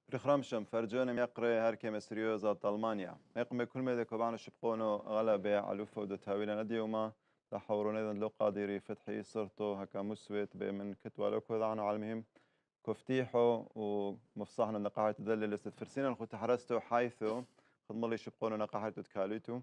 رخرمشم فرجونم يقري هركي مسريوزا ألمانيا يقم كل ماذا كوبانو شبقونو غلبة علوفة ودو تاويلا نديوما تحورون إذن لو قادري فتحي صرتو هكا مسويت بمن كتوا لو كوذانو على المهم كفتيحو ومفصحنا نقاعد تدلل استفرسين الخو تحرستو حيثو خدمالي شبقونو نقاعد تكاليتو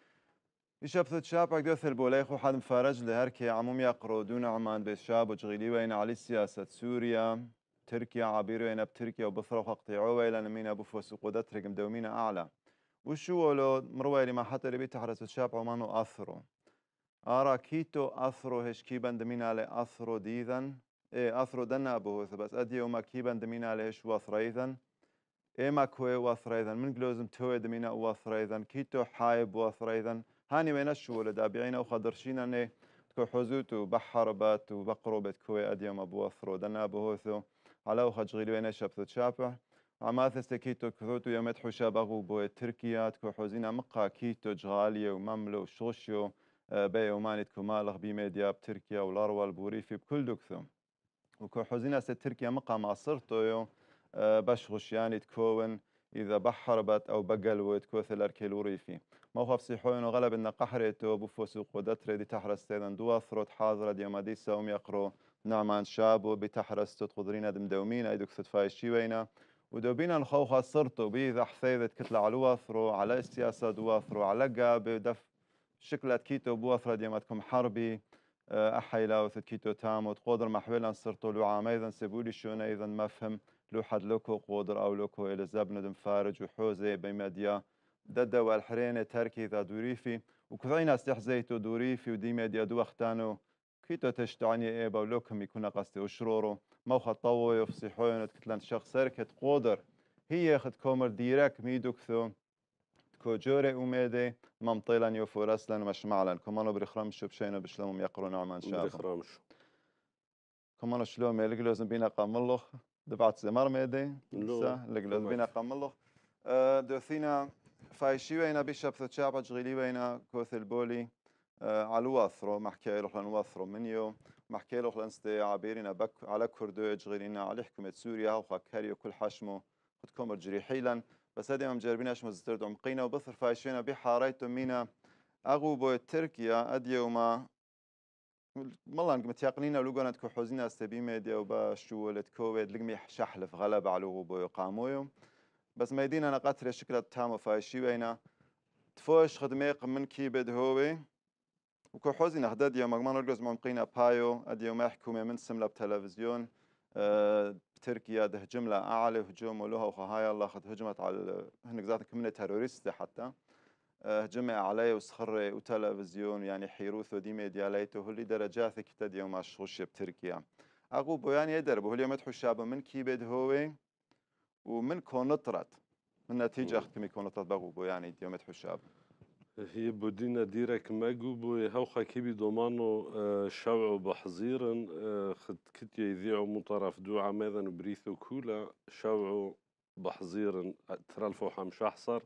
يشبث شابك دوث البوليخو حد مفارج لهركي عموم يقرو دون عمان بالشاب وجغيلي وين على سياسة سوريا تركيا عبيرين بتركيا وبصرخ اقطيعوا إلى نمينا بفوس وقدت رقم دومينا أعلى وشو لو مرويلي ما حتى اللي بيتحرس الشاب ومانو أثرو أرى كيتو أثرو هش كيبان دمينا على أثرو ديذن إيه أثرو دنا أبوه بس أدي وما كيبان دمينا على هش وثريذن إيه ما كوي وثريذن من قلوزم توي دمينا وثريذن كيتو حايب وثريذن هاني وين شو لدابعينا وخضرشينا نه تكو حزوتو بحربات وبقربت كوي أديم أبو أثرو دنا أبوه على وخجغيل وين شبث شابه عماثس كيتو كثوتو يمدحو شابغو بو تركيا تكو حزينا مقا كيتو جغالية ومملو وشوشيو بي ومانت كمالغ بميديا بتركيا والأروى البوريفي بكل دكثو وكو حزينا تركيا مقا معصرتو يو باش غشياني تكون إذا بحربت أو بقلوت كوثل الكيلوريفي موقف صيحوين وغلب إن قحريتو بفوسوق ودتري دي تحرس تيدن دواثرت حاضرة ديوماديسا يقرو نعمان شابو بتحرس تقدرين دمدومين أيدوك ستفايشي وينا ودوبينا الخوخة صرتو بإذا حثيذت كتلة على واثرو على السياسة دواثرو على قابي دف شكلت كيتو بواثرة ديوماتكم حربي أحيلا وثت كيتو تامو تقدر محولا صرتو لو عاميذا سيبولي شون أيضا مفهم لو حد لوكو قدر أو لوكو إلى زبن دم فارج وحوزي بمديا ددا والحرين تركي ذا دوريفي وكذين استحزيتو دوريفي ودي مديا دو اختانو كيتو تشتعني إيه بولوكم يكون قصدي وشرورو موخة طوي وفصيحوين تكتلان شخص سركة قدر هي خد كومر ديرك ميدوكثو كوجوري أميدي ممطيلا يوفورسلا مش معلن كمانو برخرمشو بشينو بشلوم يقرون عمان شابا برخرمشو كمانو شلوم يلقلوزن بينا قاملوخ دبعت زمار ميدي لسا لقلوز بينا قاملوخ دوثينا فايشيوينا بيشاب ثتشابا جغيليوينا كوث البولي على واثرو محكي له لن واثرو منيو محكي له لنستي عبيرنا بك على كردو جغيلينا على حكومة سوريا وخا كاريو كل حشمو خد كومر جريحيلا بس هذه مجربيناش مزترد عمقينا وبثر فايشينا بحاريتو مينا أغوبو تركيا أديوما مالله متيقنين لوجونا تكو حوزينا استبي ميديا وباشو كويد لقمي شحلف غلب على غوبو يقامويو بس ما يدينا أنا قطر شكل تامو فايشي وينا تفوش خدميق من كيبد هوي وكو حوزينا خداد يوم مغمان رجوز ممقينا بايو أديوم حكومة من سملة بتلفزيون بتركيا ده جملة أعلى هجوم ولها وخهاي الله خد هجمت على هنك ذات كمية تيروريست حتى هجمة عليه وسخر وتلفزيون يعني حيروث ودي ميدياليته هولي درجات كتاد يوم أشخوش بتركيا أقول يعني يدربه هولي مدحو الشعب من كيبد هو ومن كونطرت من نتيجة أختم كونطرت بغوبو يعني يوم مدحو الشعب هي بودينا ديرك ماجوبو هوخا كيبي دومانو شوعو بحزيرن خد كتيا يذيعو مطرف دو عماذن بريثو كولا شوعو بحزيرن ترالفو حمش أحصر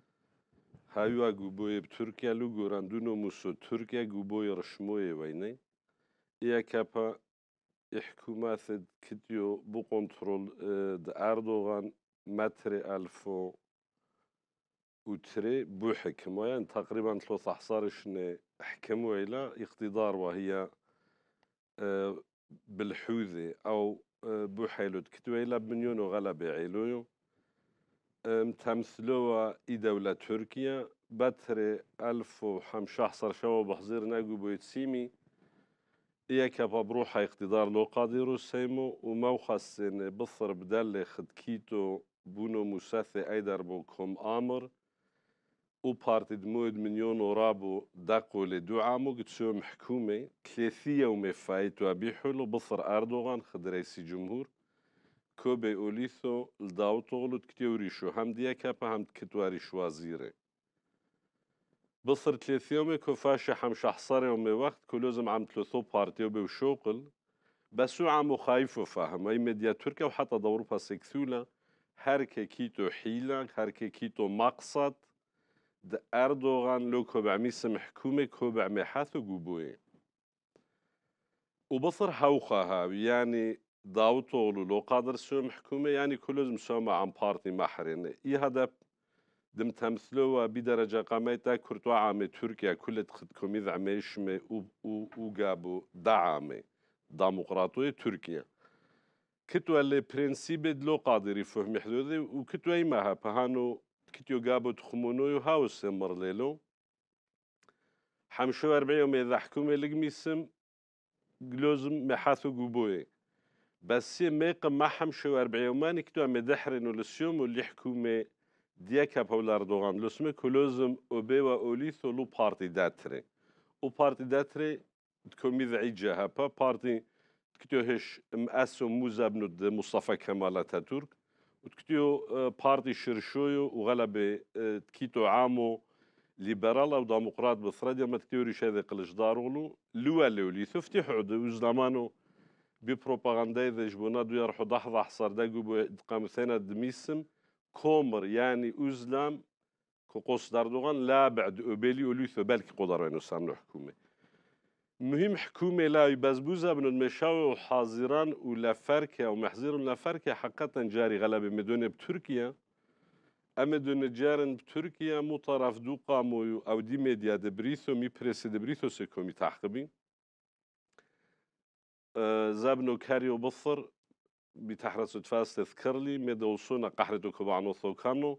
هايوا جوبوي بتركيا لوجو راندونو موسو تركيا جوبوي رشموي ويني إيا كابا حكومات كتيو بو كنترول د أردوغان متر ألفو وتري بو حكمة يعني تقريبا 13 سنة حكموا إلى اقتدار وهي بالحوذي أو بو حيلود كتو إلى بنيون وغلب عيلويو تمثلوا دولة تركيا بتر 1015 شو بحزير ناقو بويتسيمي إياك بروحها اقتدار لو قادرو سيمو وموخصن بصر بدل خد كيتو بونو مساثي أيدر بوكم آمر وبارتي دمود مليون ورابو داقو لدو عامو قدسوم حكومة ثلاثية ومفايتو أبيحولو بصر أردوغان خد رئيسي جمهور كوبي أوليثو الداو طولت كتيوريشو هم ديا كابا هم كتواريش وزيري بصر ثلاث يومي كفاشة حمش حصاري ومي وقت كلوزم عم ثلاثو بارتيو بوشوقل بسو عمو خايفو فاهم اي ميديا تركيا وحتى دوروبا سكثولة هركي كيتو حيلة هركي كيتو مقصد د أردوغان لو كوبعمي سمحكومي كوبعمي حاثو قبوي وبصر هوخها يعني داوطولو لو قادر سوم حكومة يعني كل مسومة عن بارتي محرين هذا دم تمثلوا بدرجة قامتا كرتوا عامة تركيا كل تخدكم إذا عميش وقابوا دعامة ديمقراطية تركيا كتوا اللي برنسيب لو قادر يفهم حدودي وكتوا إيماها بهانو كتوا قابوا تخمونو يهاوس مرليلو حمشو 40 يوم إذا حكومة لقميسم لازم محاثو قبوي بس ميق ما حمشو 40 يومان كتوا مدحرنو للسيوم واللي حكومة ديكا بولار دوغان لسمه كلوزم أوبيوا أوليثو لو بارتي داتري و بارتي داتري تكون مذعي جاها با بارتي تكتوهش مأسو موزابنو د مصطفى كمال اتاتورك وتكتو بارتي شرشويو وغلب تكيتو عامو ليبرال او ديمقراط بثراديا ما تكتوريش هذا قلش دارولو لوالو لي تفتح عدو وزلامانو ببروباغندا إذا جبونا دو يرحو ضحضح صار داقو قام ثانا دميسم كومر يعني أزلام كوكوس داردوغان لا بعد أبيلي وليثو بالك قدرانو سامنو حكومة مهم حكومة لا يبزبوزا بنو المشاوي وحاضران ولا فركة ومحزير ولا فركة حقا جاري غلبة مدونة بتركيا أما دون جارن بتركيا مو طرف دو قامو أو دي ميديا دبريثو مي بريسي دبريثو سيكومي تحقبين زابنو كاريو بصر بتحرس تفاس تذكر لي مدوسونا قحرتو كبعنو ثوكانو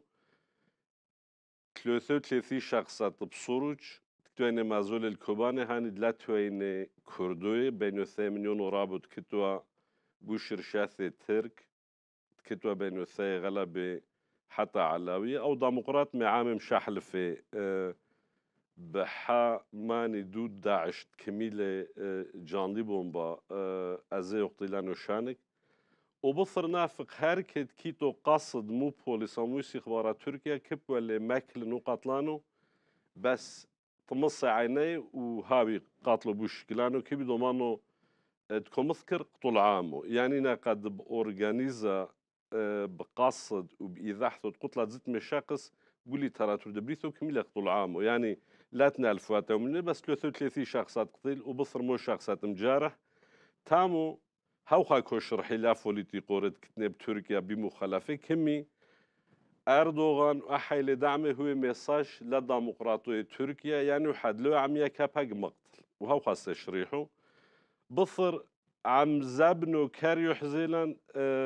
33 شخصات بصوروج تكتوين مازول الكوباني هاني دلاتوين كردوي بين 3 مليون ورابط كتوا بوشر شاثي ترك كتوا بين 3 غلبة حتى علاوية أو ديمقراط معامم شحل في بحا ماني دود داعش كميلة جاندي بومبا أزي اقتلانو شانك وبصر نافق هاركت كيتو قصد مو بوليس أو موسي إخبارات تركيا كبوا اللي ماكل نو قاتلانو بس طمص عيني وهاوي قاتلو بوش كلانو كيبي دومانو تكون مذكر طول عامو يعني نا قد بأورغانيزا بقصد وبإيضاحته قتلة زت مشاقص قولي ترى تردبريثو كميلة طول عامو يعني لا تنال فواته من بس 33 شخصات قتيل وبصر مو شخصات مجارح تامو هاوخا كوشر حلاف وليتي قورد كتنب تركيا بمخالفة كمي أردوغان أحيل دعمه هو ميساج لديمقراطية تركيا يعني وحد لو عم يكابق مقتل وهاوخا استشريحو بصر عم زابنو كاريو حزيلا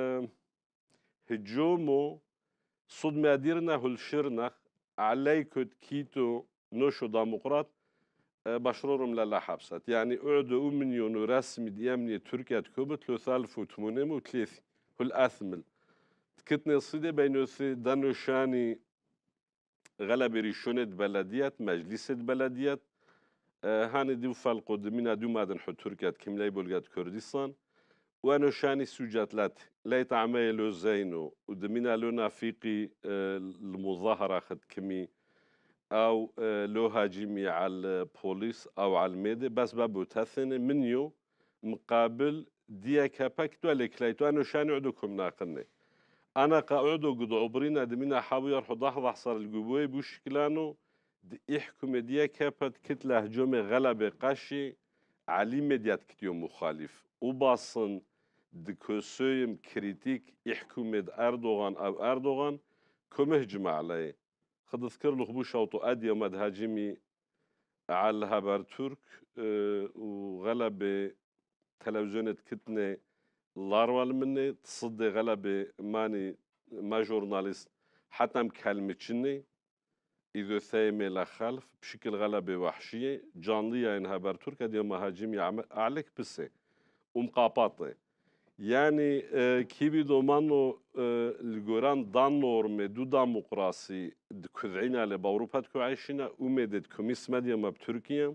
هجومو صد ماديرنا هالشرنخ عليكد كيتو نوشو ديمقراط بشرورم لا حبست يعني قعدوا مليون رسمي ديامني تركيا تكوبت 3830 هو الأثمل تكتني صيدة بينو دانوشاني غلب ريشونة بلديات مجلسة بلديات هاني دو فالقو دمينا دو مادن حو تركيا كملاي بولغات كردستان وانو شاني سوجات لا يتعملوا زينو ودمينا لو نافيقي المظاهرة خد كمي أو لو هاجمي على البوليس أو على الميديا بس بابو تثني منيو مقابل ديا كاباكتو اللي كلايتو أنا شان عدوكم ناقني أنا قاعدو قد عبرينا دمينا حاوي يرحو ضحضح صار القبوي بوشكلانو يحكم ديا كابات كتله هجومي غلبة قاشي علي ميديات كتيو مخالف وباصن دكوسويم كريتيك يحكم أردوغان أو أردوغان كم هجم عليه خد اذكر له خبوش اوتو اديا مد هاجمي على هابر ترك وغلب تلفزيونة كتنة لاروال مني تصدي غلب ماني ما جورناليست حتى مكلمتشني إذا ثايمي لخلف بشكل غلبة وحشية جانلية إن هابر ترك اديا ما هاجمي عليك بسي ومقابطي يعني كيبي دومانو الجوران دان نورم دو ديمقراطي كذعينا لبأوروبا تكو عايشنا ومدد كوميس مديا ما بتركيا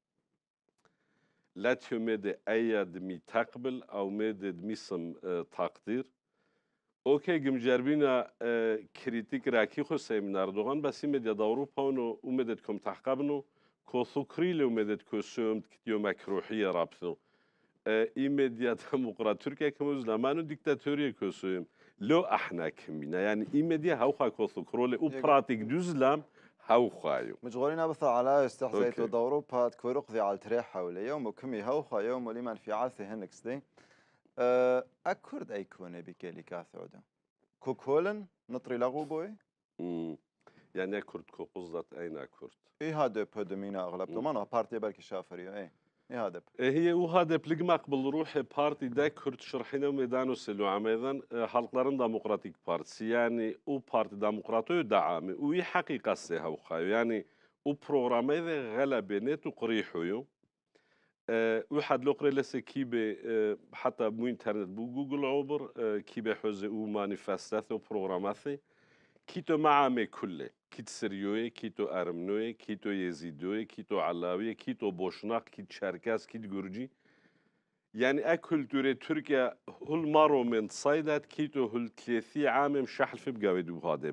لا تيومد أيد مي تقبل أو مدد ميسم تقدير أوكي جمجربينا كريتيك راكي خو من أردوغان بس مديا أوروبا ونو ومدد كم تحقبنو كو ثكريل ومدد كو سومت كتيو مكروحية رابثو إيميديا ديمقراط تركيا كموز لمانو ديكتاتورية كوسويم لو احنا كمينا يعني إيميديا هاوخا كوثو كرولي وبراتيك دوزلام هاوخايو مجغولين بثر على استحزيت ودوروبا تكورق ذي على التريح حولي يوم وكمي هوخا يوم ولمن في عاثي هنكس دي أكرد أي كوني بكيلي كاثودا كوكولن نطري لغو بوي مم. يعني أكرد كو قصدت أين أكرد إيه هذا بدمينا أغلب ما بارتي بالك شافريو إيه هذا هي وهذا بلغ قبل روح بارتي دا كرد شرحنا وميدانو سلو عميدان حلقلارن ديمقراطيك بارتي يعني او بارتي ديمقراطيو دعامي وي حقيقة سيها وخايو يعني او بروغرامي ذا غلبينيت وقريحويو واحد لوقري لسه كيبي حتى مو انترنت بو جوجل عبر كيبي حوزي او مانيفستاثي وبروغراماثي كيتو معامي كله كيت سريوي كيتو أرمنوي كيتو يزيدوي كيتو علاوي كيتو بوشناق كيت شركاس كيت جورجي يعني أكل توري تركيا هل مارو من صيدات كيتو هل 30 عام مشحل في بقاوي هذا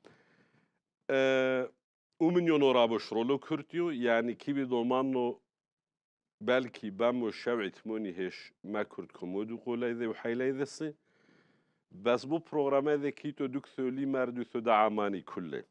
ومن ينورا بشرولو كرتيو يعني كيبي دومانو بلكي بامو شوعي تموني هش ما كرت كومودو قولا إذا وحيلا إذا سي بس بو بروغرام هذا كيتو دكثو لي ماردو ثو دعاماني كله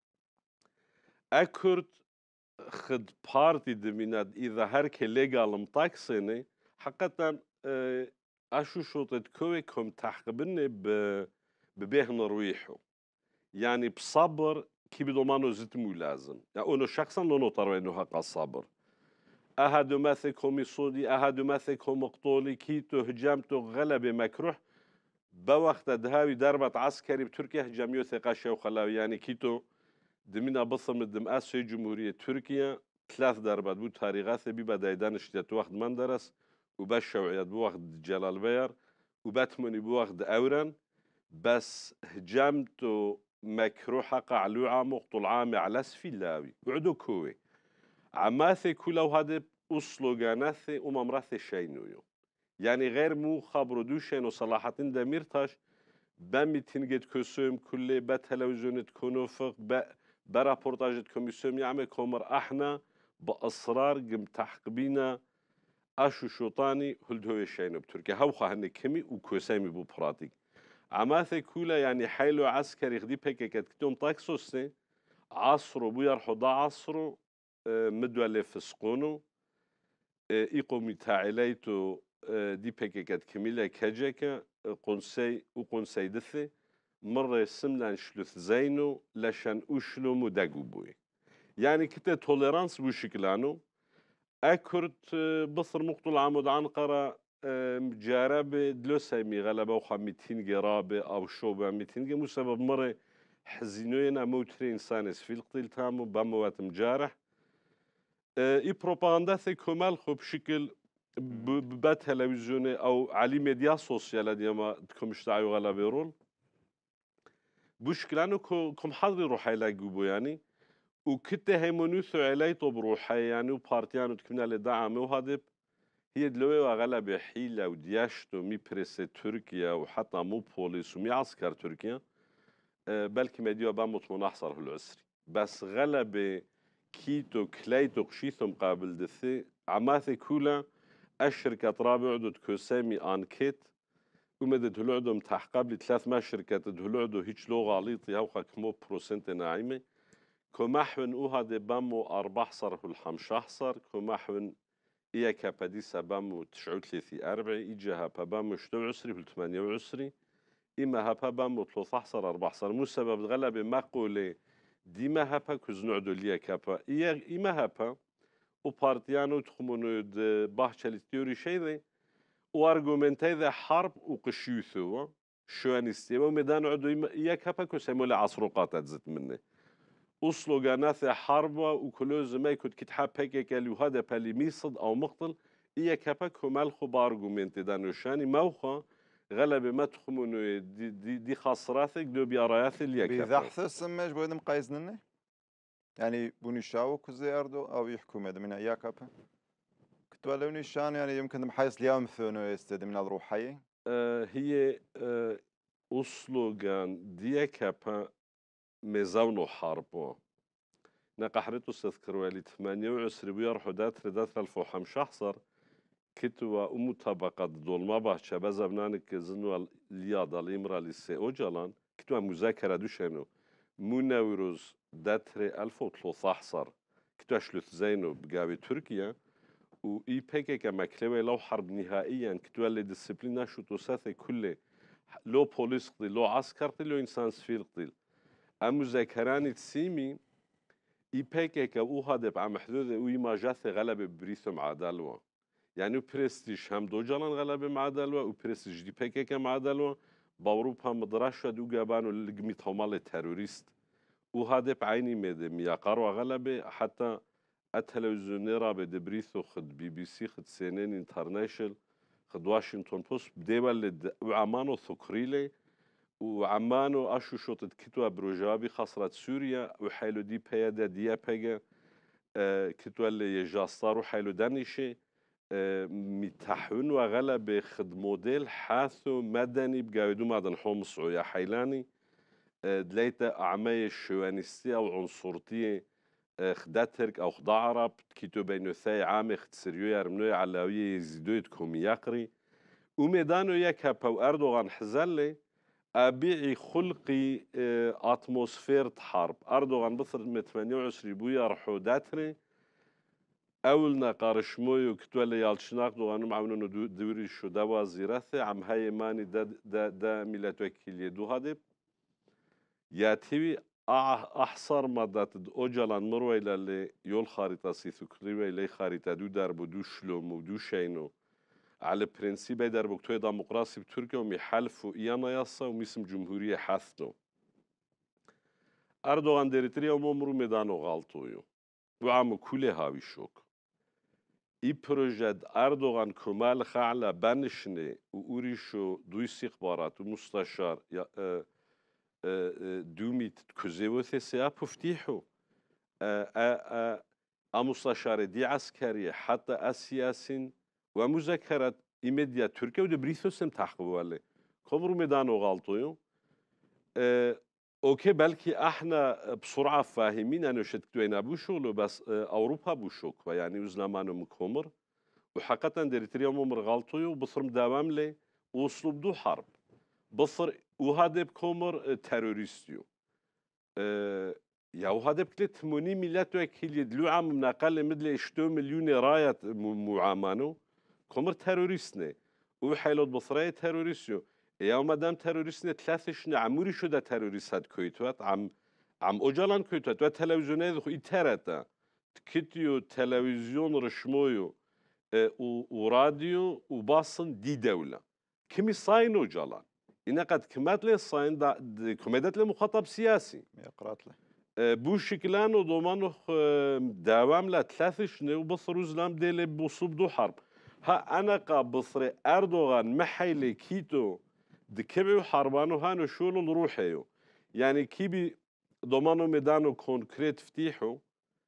أكرت خد بارتي دميناد إذا هرك ليغال مطاكسيني حقا أشو شوطت كوي كم تحقبني ببيهن رويحو يعني بصبر كي بدومانو زتمو لازم يعني أنا شخصا لونو طروينو هقا الصبر أهدو ماثكم صودي أهدو ماثكم مقتولي كيتو هجامتو غلبي مكروح بوقت دهاوي دربة عسكري بتركيا هجاميو ثقاشة وخلاوي يعني كيتو دمينا بصم الدم آسيا جمهورية تركيا 3 ضربات بو تاريخات بيبا دايدان اشتيت وقت مندرس وباش شوعيات بوقت جلال بير وباتمني بوقت أوران بس هجامتو مكروحة قعلو عام وقتل عام على سفيلاوي وعدو كوي عماثي كلو هذا أسلوغاناثي وممراثي شينويو يعني غير مو خبرو دوشين وصلاحاتين دميرتاش بامي تنجد كسوم كل بتلفزيون تكونوفق برابورتاج كوميسيوم يعمل كومر احنا باصرار قم تحقبينا اشو شوطاني هلدوي شينو بتركيا هوخا هني كمي وكوسامي بو براتيك عماثي كولا يعني حيلو عسكري خدي بيكيكت كتوم تاكسوسي عصرو بو يرحو دا عصرو مدولي فسقونو إيقومي تاعيليتو دي بيكيكات كميلة كاجيكا قنسي دثي مرة سملان شلوث زينو لشان أشلو مدقو بوي يعني كتا توليرانس بو شكلانو أكرت بصر مقتل عمود عنقرة جاربة دلوسيمي غلبة وخا 200 جرابة أو شوبة 200 مو سبب مرة حزينوين موتري إنسانس في القتل تامو باموات مجارح اي بروباغندا ثي كمال خو بشكل بتلفزيوني او على ميديا سوسيال ديما تكون مشتاعي غلا بيرول بشكل انه كم حضري روح يلاقوا يعني وكنت هيمونوثو عليتو بروحي يعني وبارتيانو تكمنا لدعم وهذا هي دلوي وغلب حيلة ودياشتو مي بريس تركيا وحتى مو بوليس ومي عسكر تركيا بلكي مديو باموت منحصر في العسري بس غلب كيتو كليتو قشيثو مقابل دثي عماثي كولا الشركة رابع عدد كوسامي انكيت ومدى دهلوعدو متحقب لي 3 شركة دهلوعدو هيج لغة غليطي هوخا كمو بروسنت ناعمة كمحون اوها دي بامو 14 والحمشاحصر كمحون إيا كاباديسا بامو 39 إيجا هابا بامو 22 وال إما هابا بامو 13 14 مو سبب غلبة مقولة ديما هابا كوزنوعدو ليا كابا إما هابا وبارتيانو تخمونو باحشة التيوري شيء وارجومنتي ذا حرب وقشيوثو شو انستيما وميدان عدو إياك هابا كوسيمو لعصروقات تزت منه وسلوغانات حرب وكلوز ما يكون كتحاب هيك اللي هذا بالي ميصد أو مقتل إياك هابا كمالخو بارجومنتي دانوشاني موخا غلب ما تخمونو دي خاصراتك دو بياراياث اللي بيذحث السماج بويدم قايزنني يعني بوني شاو كوزي أردو أو يحكم هذا من إياك هابا كتولوني الشان يعني يمكن محيص اليوم ثونو يستد من الروحية هي أسلوغان ديكابا ميزاونو حاربو نقحرتو استذكروا لي 28 بيرحو دات ردات 2015 كتوا ومطابقة دول ما باشا بزبنانك زنو الياضة الإمرا لسي أوجلان كتوا مذاكرة دوشنو مناوروز داتري 2013 كتوا شلوث زينو بقاوي تركيا وإي بيكي مكلوي لو حرب نهائيا كتولي ديسيبلينا شو توساثي كله لو بوليس قتل لو عسكر قتل لو إنسان سفير قتل أمو ذكراني تسيمي إي بيكي أو هذا بعم حدود وي ما جاثي غلب بريثم عدالوا يعني برستيج هم دو جلان غلب معدالوا وبرستيج دي بيكي معدالوا باوروبا مدرشة دو جابانو لقمي طمال التروريست وهذا بعيني ميدي مياقار وغلبة حتى التلفزيونيرا بدبريثو خد بي بي سي خد سينين انترناشل خد واشنطن بوست بديوال وعمانو ثقريلي وعمانو اشو شوطت كتوا بروجابي خاصرت سوريا وحيلو دي بيادا ديا بيجا كتوا اللي يجاستارو حيلو دانيشي متحون وغلبة خد موديل حاثو مدني بقاودو معدن حومس ويا حيلاني دليتا أعماي الشوانستية أو عنصرتية خدا ترك أو خدا عرب كيتو بينو ثاي عامي خد سريوية رمنوية علاوية يزيدويت كومياقري وميدانو يكا باو أردوغان حزالي أبيعي خلقي أتموسفير حرب أردوغان بثر 28 بويا رحو داتري أولنا قارشموي وكتولي يالشناق دوغانو معونو دوري شو دا وزيرثي عم هاي ماني دا ميلات وكيلية دو هادب ياتيوي أحصر مدات أوجلان مروي للي يول خارطة سيثوكريوي لي خارطة دو دربو دو شلوم ودو شينو على برنسيب دربو كتوي ديمقراطي بتركيا وميحلفو إيانا ياسا وميسم جمهورية حاثنو أردوغان ديريتريا وممرو ميدانو غالطويو وعامو كولي هاوي شوك إي بروجد أردوغان كمال خعلا بانشني وأوريشو دو استخبارات ومستشار دومي كوزيوثي سيا بفتيحو مستشار دي عسكرية حتى السياسين ومذكرات إيميديا تركيا ودي بريثوسم تحققوا عليه كمرو ميدانو غالطويو اوكي بلكي احنا بسرعة فاهمين انه شتكتوين ابو شغلو بس اوروبا بو شوك يعني وزلامانو مكومر وحقيقة ديريتريا ممر غالطويو بصر مداوام لي وصلوا بدو حرب بصر وهذا بكومر تيروريستيو يا وهذا بكلي 80 مليات وكيل يدلو عام من اقل مدلي 2 مليون راية معامانو كومر تيروريستني وحيلوت بصرية تيروريستيو يا مدام تيروريستني 3 شنو عموري شو دا تيروريست كويتوات عم اوجلان كويتوات وتلفزيونات خو يترتا تكتيو تلفزيون رشمويو وراديو وباصن دي دولة كمي صاين اوجلان إن قد كمات لي الصين كمادات لي مخاطب سياسي يقرات له بو شكلان وضمانه دوام لا 3 شنو بصرو زلام ديلي بوصوب دو حرب ها أنا قابصري أردوغان محيلي كيتو دكبيو حربانو هانو شولو روحيو يعني كيبي ضمانو ميدانو كونكريت فتيحو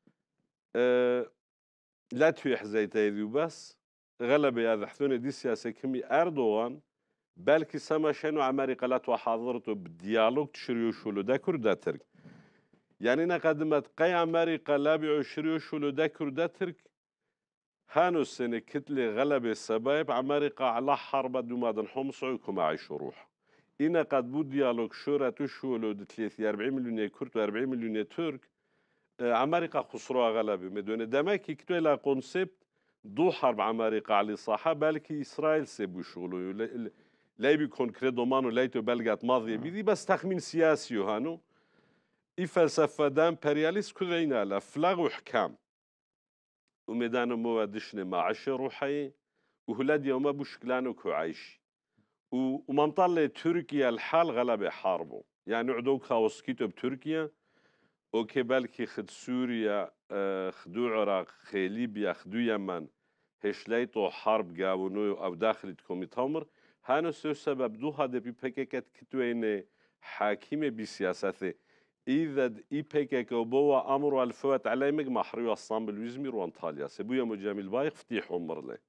لا تويح زيتي ذو بس غلب يا ذحثوني دي سياسة كمي أردوغان بلكي سما شنو أمريكا لا تحاضرته بالديالوج تشريو شولو داكر داترك يعني نقدمت قي أمريكا لا بيعو شريو شولو داكر داترك هانو السنة كتلي غلب السبايب أمريكا على حرب دومادن حمص عيكم عايشو روح إنا قد بو ديالوج شورة تشولو دتليثي 40 مليون كرد و 40 مليون ترك أمريكا خسروها غلبة مدونة دماكي كتو إلى كونسيبت دو حرب أمريكا على صحة بلكي إسرائيل سيبو شغلو لا بيكون كريدو مانو لايتو بلغات ماضية بيدي بس تخمين سياسي هانو إي فلسفة دا امبرياليست كذينا لا فلاغ وحكام وميدانو موادشني معاش روحي وهلاد يوما بوشكلانو كوعيش ومنطلة تركيا الحال غلبة حاربو يعني عدوك خاوسكيتو بتركيا اوكي بالكي خد سوريا خدو عراق خي ليبيا خدو يمن هشليتو حرب قاونو او داخل كوميتامر هانو سو سبب دو هذا بي بيكيكت كتوين حاكمة بسياسته إذا إي بيكيك وبوا أمر الفوات على مجمع حريو الصامبل ويزمير وانطاليا سبويا مجامل بايق فتيح عمر له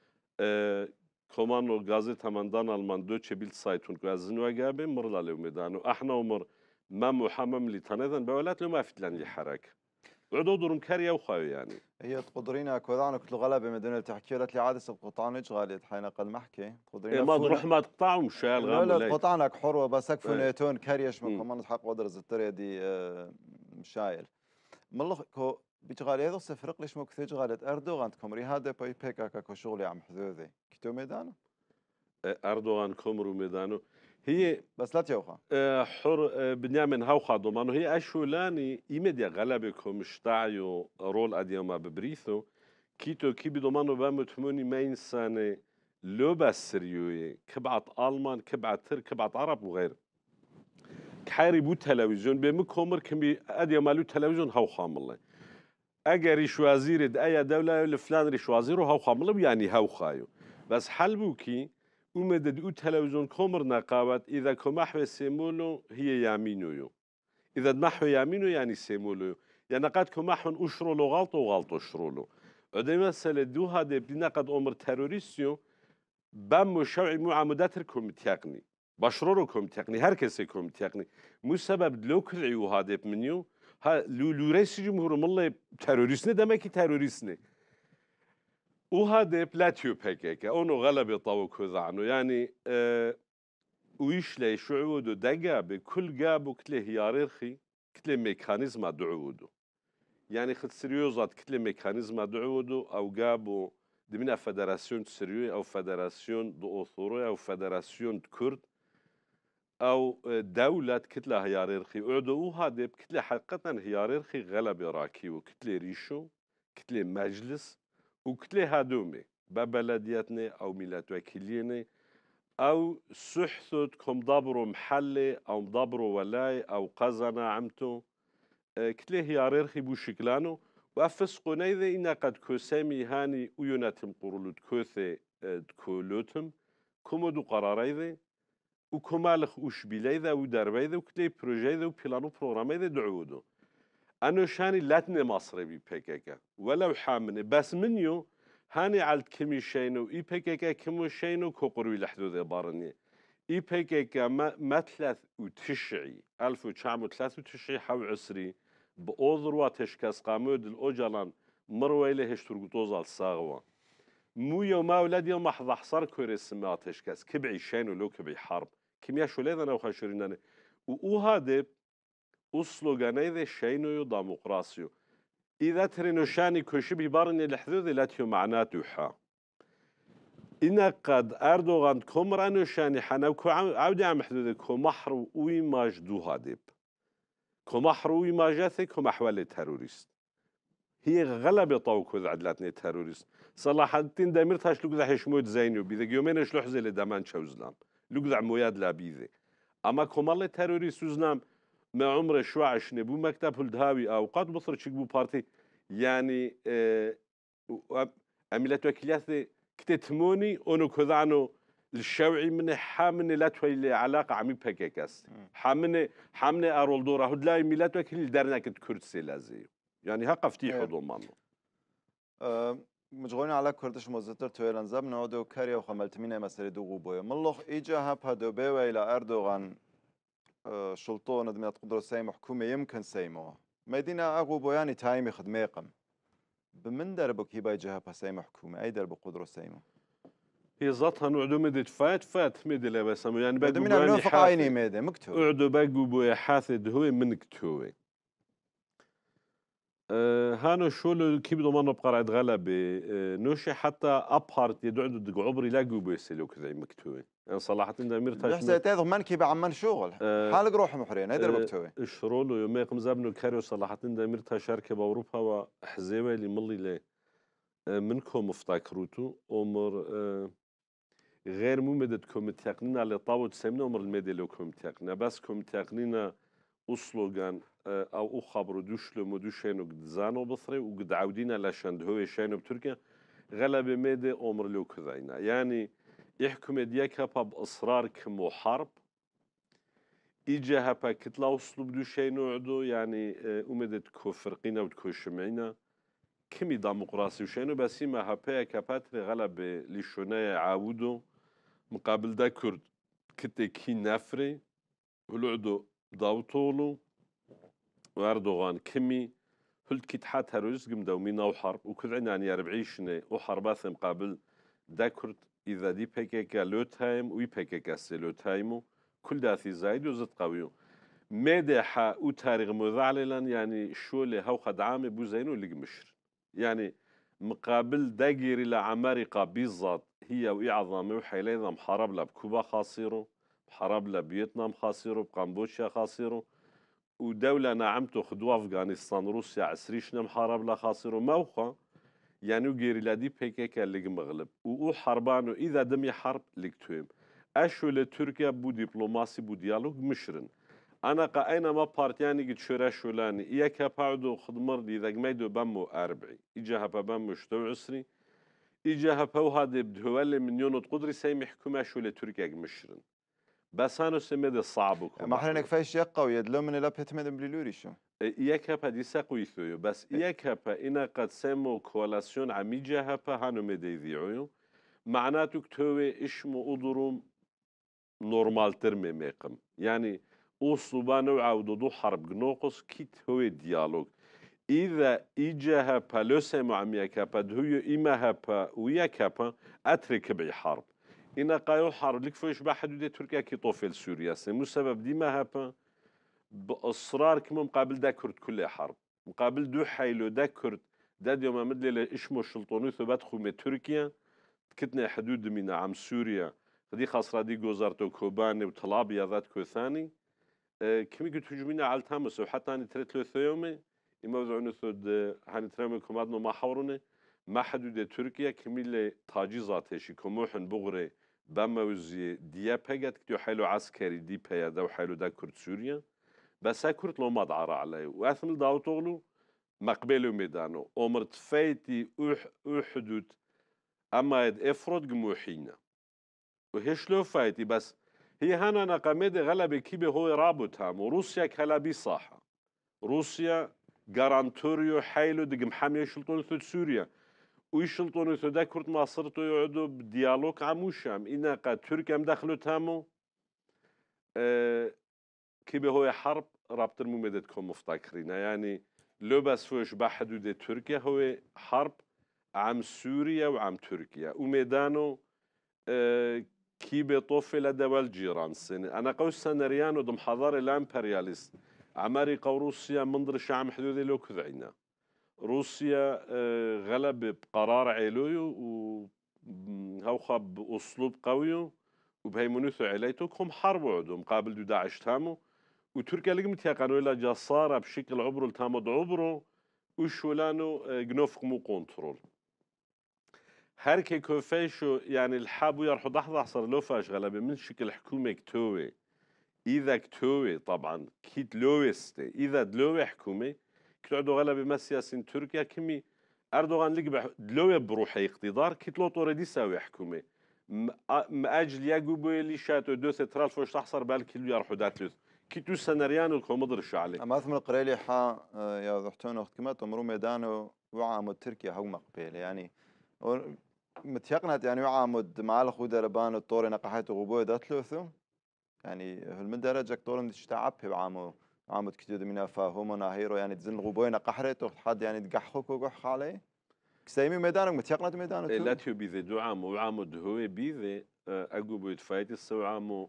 كمان الغازيت هماندان الماندو تشبيل سايتون كوازنوا جابه مر له ميدانو احنا عمر ما محمم لتنظن بولات له ما فتلان لي حركه عدو درم كاريا وخاوي يعني هي تقدرين كوذان كتل غلبة مدينة تحكي لك عادة بقطعان غالية حين قد محكي تقدرين ما تروح ما تقطع ومشال غام لا قطعنك حروة بس اكفو نيتون كاريش من مم. كمان حق ودرز التريا دي مشايل ملخ كو بيجغالي هذا سفرق ليش مو كثير جغالت أردوغان تكمري هذا باي بيكا كاكو شغلي عم حذوذي كتو ميدانو أردوغان كومرو ميدانو هي بس لا تيوخا حر بنيامين هاوخا دومانو هي أشولاني إيمديا غلبكم مشتاعيو رول أديما ببريثو كيتو كي بدومانو بامتموني ما إنساني لو بسريوي كبعت ألمان كبعت ترك كبعت عرب وغير كحاري بو تلفزيون بمكومر كمي أديما لو تلفزيون هاوخا مالله اگر ريش وزير اي دولة لفلان ريش وزير هاو خاملب يعني هاو خايو بس حلبو كي ومدد او تلفزيون كومر نقابت اذا كمحو سيمولو هي يمينو اذا محو يمينو يعني سيمولو يعني قد كمحو اشرولو غلط وغلط اشرولو عدي مسألة دو هذا بدنا قد امر تيروريستيو بام شوعي معامدات ركم تيقني بشروركم تيقني هر كسي كم تيقني مو سبب لو كرعيو هذا منيو ها لو رئيس جمهور مله تروریست نه demek ki terörist ne وهذا بلاتيو بيكيكا اونو غلب طاو كوزعنو يعني ويشلي شعودو دقا بكل جابو كتله هياريرخي كتله ميكانيزما دعودو يعني خد سريوزات كتله ميكانيزما دعودو او جابو دمنا فدراسيون سريوي او فدراسيون دو اوثورو او فدراسيون كرد او دولة كتلة هياريرخي اعدو هذا بكتلة حقيقة هياريرخي غلب راكي وكتلة ريشو كتلة مجلس وكتلة هادومي ببلدياتنا او ميلات وكيليني او سحثت كم دابرو محلي او مدابرو ولاي او قزنا عمتو كتلة هياريرخي بو شكلانو وافسقو نيذا إنا قد كوسامي هاني ويوناتم قرولو كوثي كولوتم كومودو قراريذي وكمالخ وش بيلاذا ودربيذا وكتلي بروجيذا وبلانو بروغراميذا دعودو أنا شاني لاتني مصري بي بيكيكا ولو حامني بس منيو هاني على كميشينو اي بيكيكا كميشينو كوقروي لحدوذي بارني اي بيكيكا ما 1993 حو عسري بأوذروا تشكاس قامود الأوجلان مرويله هشترقوتوز على الصاغوة مو يوم أولاد يوم أحضر حصار كوريس ما تشكاس كبعي شينو لو كبعي حرب كميا شو ليذا نو خشريناني وهذا وسلوغاني ذا شينو ديمقراطيو إذا ترينو شاني كوشبي بارني الحدود لا تيو معناته حا إن قد أردوغان كومرانو شاني حنا عودي عم حدود كومحر ويماج دو هادب كومحر ويماجاثي كومحوالي تيروريست هي غلب طاوكو ذا عدلاتني تيروريست صلاح الدين دميرتاش لوك ذا حشمود زينو بيذا يومين شلوحزي لدمان شوزلام لوك ذا موياد لا بيذي أما كومالي تيروريست وزنام ما عمره شواعش نبو مكتب الدهاوي أو قد بصر تشيكبو بارتي يعني أميلات وكيلات كتتموني أنو كذانو الشوعي من حامن لا تويلي علاقة عمي بكيكاس حامن أرول دورة هدلاي ميلات وكيل دارنا كرد لازي يعني هقا فتيحو ضمانو مجغوني على كردش مزتر تويلان زب نودو كاريا وخملتمينة مسألة دو غوبوية ملوخ إيجا هابها دو بيوة إلى أردوغان شلطون دمية قدرة سيمو حكومة يمكن سيموها مدينة أغوبو يعني تايمي خدميقم بمن دربو كي باي جهابها سيمو حكومة أي دربو قدرة سيمو هي ذاتها نوعدو مدت فات مدي لا بسمو يعني باقو من النوفق عيني ميدي مكتوب اعدو باقو بويا حاثد هو من كتوي هانو شولو كي بدو مانو بقرعد غلبي نوشي حتى أبهارت يدعدو دقو عبري لاقو بيسيلو كذا مكتوي يعني صلاحة إن دمير تاش بحسي تاذو من كي بعمل شغل حالق روح محرين هيدر بكتوي شرولو يوم يقم زابنو كاريو صلاحة إن دمير تاشاركة بأوروبا وحزيوة اللي ملي لي منكم افتاكروتو أمر غير ممدد كوم تقنين على طاوت سمنا أمر الميدي لو كوم تقنين بس كوم تقنين أسلوغان او خبرو دوشلو دوشينو قد زانو بصري وقد عودينا لاشند هو شينو بتركيا غلب ميدي امر لو كذاينا يعني يحكم ديكا باصرار كمو حرب اجا هبا كتلا اسلوب دوشينو عدو يعني امدت كو فرقينا وتكو شمعينا كمي ديمقراطي وشينو بس ما هبا كباتري غلب لشونايا عاودو مقابل دا كرد كتي كي نفري ولعدو داوطولو وأردوغان كمي هلت كتحات تيروريست قم دومينا وحرب وكذعنا يعني 40 سنة وحربات مقابل داكرت إذا دي بيكيكا لو تايم وي بيكيكا سي لو تايمو كل داثي زايد وزد قويو مادحة وتاريخ مذعللا يعني شو اللي هو خدعامي بوزينو اللي مشر يعني مقابل داقير إلى عمارقة بالضبط هي وإعظامي وحيلينا محارب لا بكوبا خاصيرو محارب لا فيتنام خاصيرو بكمبوديا خاصيرو ودولة نعمتو خدوا أفغانستان روسيا عسريشنا محارب لا خاصيرو موخا يعني وغير لا دي بيكيكا اللي مغلب حربانو إذا دمي حرب لك تويم أشو لتركيا بو دبلوماسي بو ديالوج مشرن أنا أينما بارتياني قد شرا شولاني إياك بعدو خدمر دي ذاك ميدو بامو أربعي إجاها بامو شتو عسري إجاها بو هذا بدهوالي من يونت قدري سيمي حكومة شو لتركيا مشرن بس أنا سمد الصعب ما احنا وكبحلو نكفاش يقا ويدلو من لابت مدن بليلوري شو إياك دي ساقوي ثويو بس إياك إنا قد سمو كوالاسيون عمي جاها هانو مدي ذيعويو معناته كتوي إشمو أضروم نورمال ترمي ميقم يعني أصلبان وعودو دو حرب جنوقس كيت هو ديالوج إذا إجاها بالوسة مع ميكابا دهيو إما هابا وياكابا أترك بي حرب إنا قايو حرب لك فوش بحدود تركيا كي طوفل سوريا سمو سبب ديما هابا بإصرار كما مقابل دا كرد كل حرب مقابل دو حيلو دا كرد دا ديوما مدلي إشمو الشلطوني ثبات خومي تركيا كتنا حدود من عم سوريا دي خاصرة دي جوزارتو كوباني وطلابيا ذات كوثاني كمي قلت هجومينا على التامس وحتى أنا تريت له ثيومي إما وزعوني ثود هاني ترامي كومادنو ما حوروني ما حدود تركيا كمي اللي تاجيزاتشي كموحن بغري بما وزي ديا بيجات كتو حيلو عسكري دي بيادا وحيلو دا كرد سوريا بس كرد لو ما دعرا عليه وأثمل داوتوغلو مقبلو ميدانو أمرت فايتي حدود أما يد إفراد جموحينا وهيش لو فايتي بس هي هنا نقمد غلبة كيبه هو رابطهم وروسيا كلابي صح روسيا جارانتوريو حيلو دقم حامي شلطون ثود سوريا ويشلطون ثود دا كرت مصرتو يقعدوا بديالوج عموشام إنا قد تركيا مدخلوا تامو كيبه هو حرب رابطر ممددكم مفتكرين يعني لو بس فوش بحدود تركيا هو حرب عم سوريا وعم تركيا وميدانو كي بيطوفل دول جيران سنة أنا قوس سنريانو دم حضاري الامبرياليست عماري روسيا منظر شعب حدودي لو كذعينا روسيا غلب بقرار علوي وهوخا بأسلوب قوي وبهيمونوثو عليتو كهم حرب عدو مقابل دو داعش تامو وتركيا لقمت يقانو إلا جسارة بشكل عبرو التامو عبرو وشولانو جنوفك مو كنترول هركي كوفيشو يعني الحابو يرحو لحظة صار لو فاش غلبة من شكل حكومة كتوي إذا كتوي طبعا كيت لويستي إذا دلوي حكومة كتعدو غلبة ما سياسين تركيا كمي أردوغان لقبع دلوي بروحي اقتدار كيت لو طوري دي ساوي حكومة مأجل يقوبو اللي شاتو دوسة ترالف وش تحصر بالكيلو يرحو داتلوث كيتو سنريانو الكومدر الشعلي أما أثم القريلي حا يا ضحتون وقت كما تمرو ميدانو وعامد تركيا هو مقبل يعني متيقنت يعني وعامد مع الخو دربان الطوري نقحيتو غبوي داتلوثو يعني في المدرجة طورم تشتعب بعامو عامد كتير من فاهم ناهيرو يعني تزن غبوي نقحرته حد يعني تقحخك وقح عليه كسيمي ميدانك متيقنت ميدانو تو لا تيو بيذي دو عامو وعامو دهوي بيذي أقوبو يتفايتي السو عامو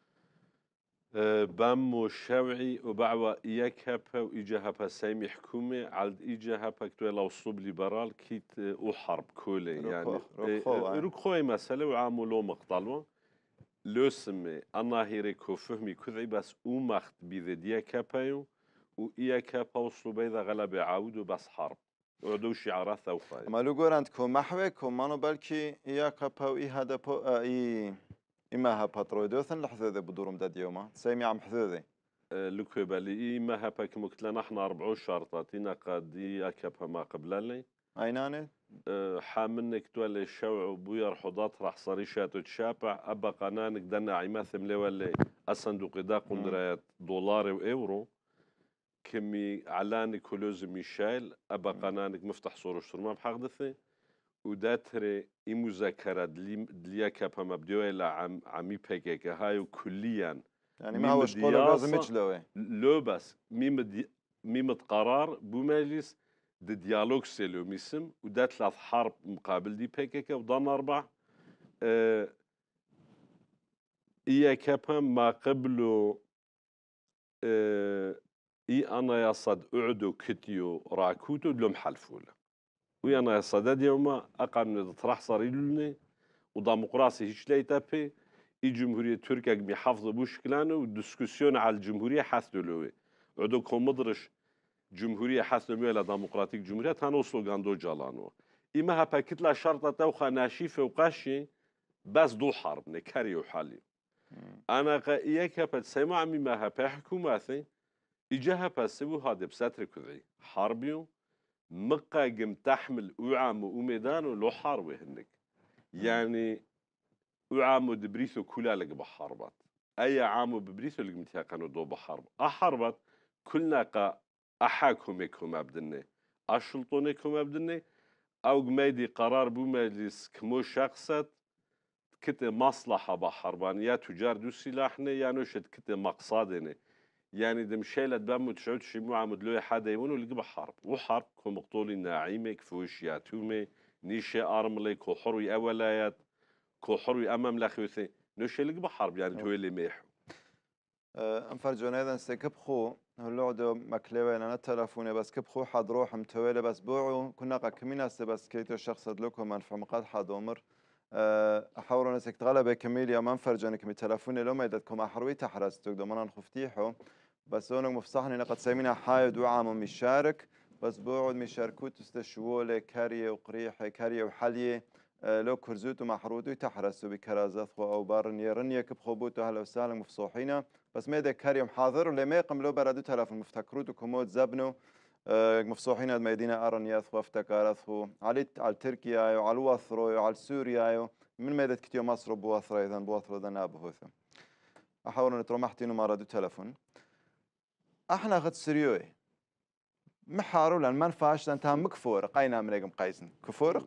بامو شوعي وبعوى إياك هبا وإيجا هبا سامي حكومة على إيجا هبا كتوى لو صوب ليبرال كيت وحرب كولي يعني ركخوي مسألة وعامو لو مقتلوا لو سمي أنا هيريكو فهمي كذعي بس ومخت بيذي دياك هبايو وإياك هبا وصلوا بيذا غلبة عودو بس حرب وعدو شعارات ثوخاي ما لو قرانتكو محوكو مانو بالكي إياك هبا وإي هذا إي إما هبا ترويدوثن لحظة بدورم داد يوما سيمي عم حذوذي لكو بالي ما هبا كمكتلا نحن 4 شرطاتنا قد يكبها ما قبلالي أيناني حامنك تولي الشوع وبوير حضات راح صريشات وتشابع أبا قنانك دنا عماثم لولي الصندوق دا قندرات دولار وإيورو كمي علانك كلوز ميشيل أبا قنانك مفتح صورو شترما بحقدثي وداتري مذاكرة دليا كابا مبدوية عمي بيكيك هايو كليا يعني ما هو شقولة لازم يجلوه لو بس ميمة قرار بمجلس دي ديالوج سيلو ميسم ودا 3 حرب مقابل دي بيكيكا وضان 4 إيا كابا ما قبلو إي أنا يصد أعدو كتيو راكوتو دلوم حلفولا وي أنا يصد يوما أقام تطرح صاريلوني وديمقراطي هيش ليتابي إي جمهورية تركيا بيحافظ بوشكلانو ودسكسيون على الجمهورية حاثلوه عدو كومدرش جمهورية حاثلوه لا ديمقراطيك جمهورية تانوصلو غاندو جالانو إما هبا كتلا شرطة توخا ناشيفة وقاشي بس دو حرب نكاري وحالي أنا إياك هبا تسيما عمي ما هبا حكوماتي إجاها بسيبو هذا بساتر كذي حربيو مقاقم تحمل أعام وميدان ولو حربي هنك يعني أعام دبريثو كلها لك بحربات أي عام ببريثو لك متيقنوا دو بحرب أحربات كلنا أحاكمكم أبدني أشلطونكم أبدني أو ميدي قرار بو مجلس كمو شخصت كت مصلحة بحربان يا تجار دو سلاحني يا نوشد كت مقصادني يعني دمشيلة بامو تشعود شمو عمد لوي حدا يونو اللي قبل حرب وحرب كو مقتولي ناعيمي كفوش ياتومي نيشي أرملي كو حروي أولايات كو حروي أمام لاخيوثي نوشي اللي قبل حرب يعني توي اللي ميحو انفر جونيدا سكبخو هلوعدو مكلوي انا تلفوني بس كبخو حد روح متويلة بس بوعو كنا كمينا بس كيتو شخص لكم من فمقاد حد عمر احاولوا نسك تغلب كميليا منفر جونك من تلفوني لو ما يدتكم احروي تحرستك دومنا خفتيحو بس هونك مفصحني نقد سيمينا حايد وعام مشارك بس بوعد مشاركوت تستشوولي كاريه وقريحه كاريه وحليه لو كرزوتو محروتو تحرسوا بكرازات او بارنيا رنيا كبخوبوتو هلا وسهلا مفصوحينا بس ميدا كاريوم حاضر ولما يقم لو بردو تلف المفتكروتو كومود زبنو مفصوحين هاد ميدينا أرنياث وافتكارثو على تركيا وعلى الوثرو وعلى سوريا من ميدا كتيو مصر بوثرة إذن بوثرة ذا نابهوثا أحاول نترمحتينو ما ردو تلفون احنا خد سريوي محارو لان منفعش انت مكفور قاينا من رقم قايسن كفورق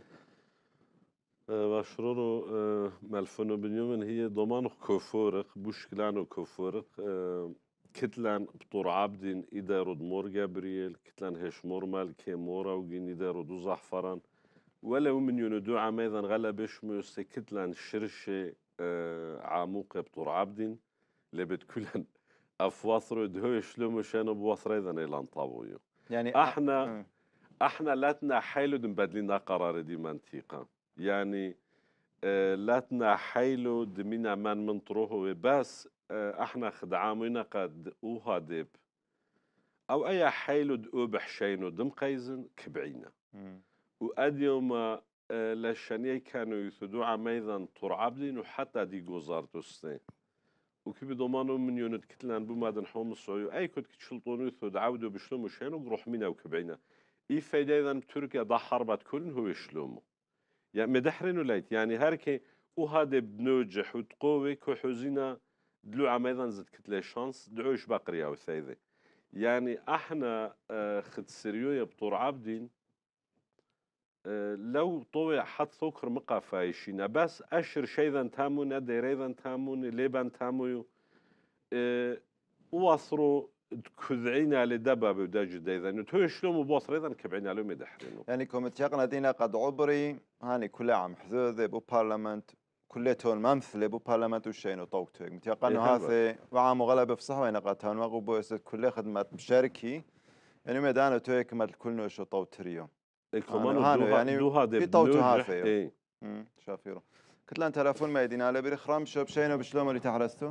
مشرورو ملفونو بنيومن هي ضمانو كفورق بوشكلانو كفورق كتلان بطور عبدين إدارو دمور جابرييل كتلان هش مورمال كيمورا وجين إدارو دو زحفران ولو من يندو عميذا غلبش ميوسي كتلان شرشي عاموق بطور عبدين لبت كلان أفواثرو دهو شلومو شانو بواثر أيضا إلان طابويو يعني احنا لاتنا حيلو دنبدلنا قرار دي منطقة يعني لاتنا حيلو دمينا من منطروه بس احنا خدعامينا قد اوهادب او اي حيلو دقو بحشينو دم قيزن كبعينا واديوما لشانيه كانوا يثدو عميذا طرعبدين وحتى دي جوزارتو السنين وكيف ضمانو من يونت كتلان بمادن حوم الصعيو اي كنت كتشلطونو يثد عودو بشلومو شينو قروح مينا وكبعينا اي فايدة اذا تركيا ضا حربات كلن هو يشلومو يعني مدحرين وليت يعني هركي وهذا بنوجح وتقوي كحوزينا دلو عميضا زد كتلي شانس دعوش بقرية وثيذي يعني احنا خد سريوية بطور عبدين لو طوي حد ثوكر مقا فايشينا بس اشر شيئا تامون اديريذا تامون ليبان تامويو واصرو كذعينا لدبا بداج دايذا نتو شلومو بوصر ايضا كبعينا لهم يدحرينو يعني كومتيقنا دينا قد عبري هاني كل عام حذوذ بو بارلمنت كلتون ممثل بو بارلمنت وشينو طوقتو متيقنا هاثي وعام غلبة في صحوة نقاتان وغو بويسد كل خدمة مشاركي يعني ميدانو تويك مال كل نوشو طوتريو كمان دوها في طوتو هاثي شافيرو كتلان تلفون ميدينا لبري خرمشو بشينو بشلومو اللي تحرستو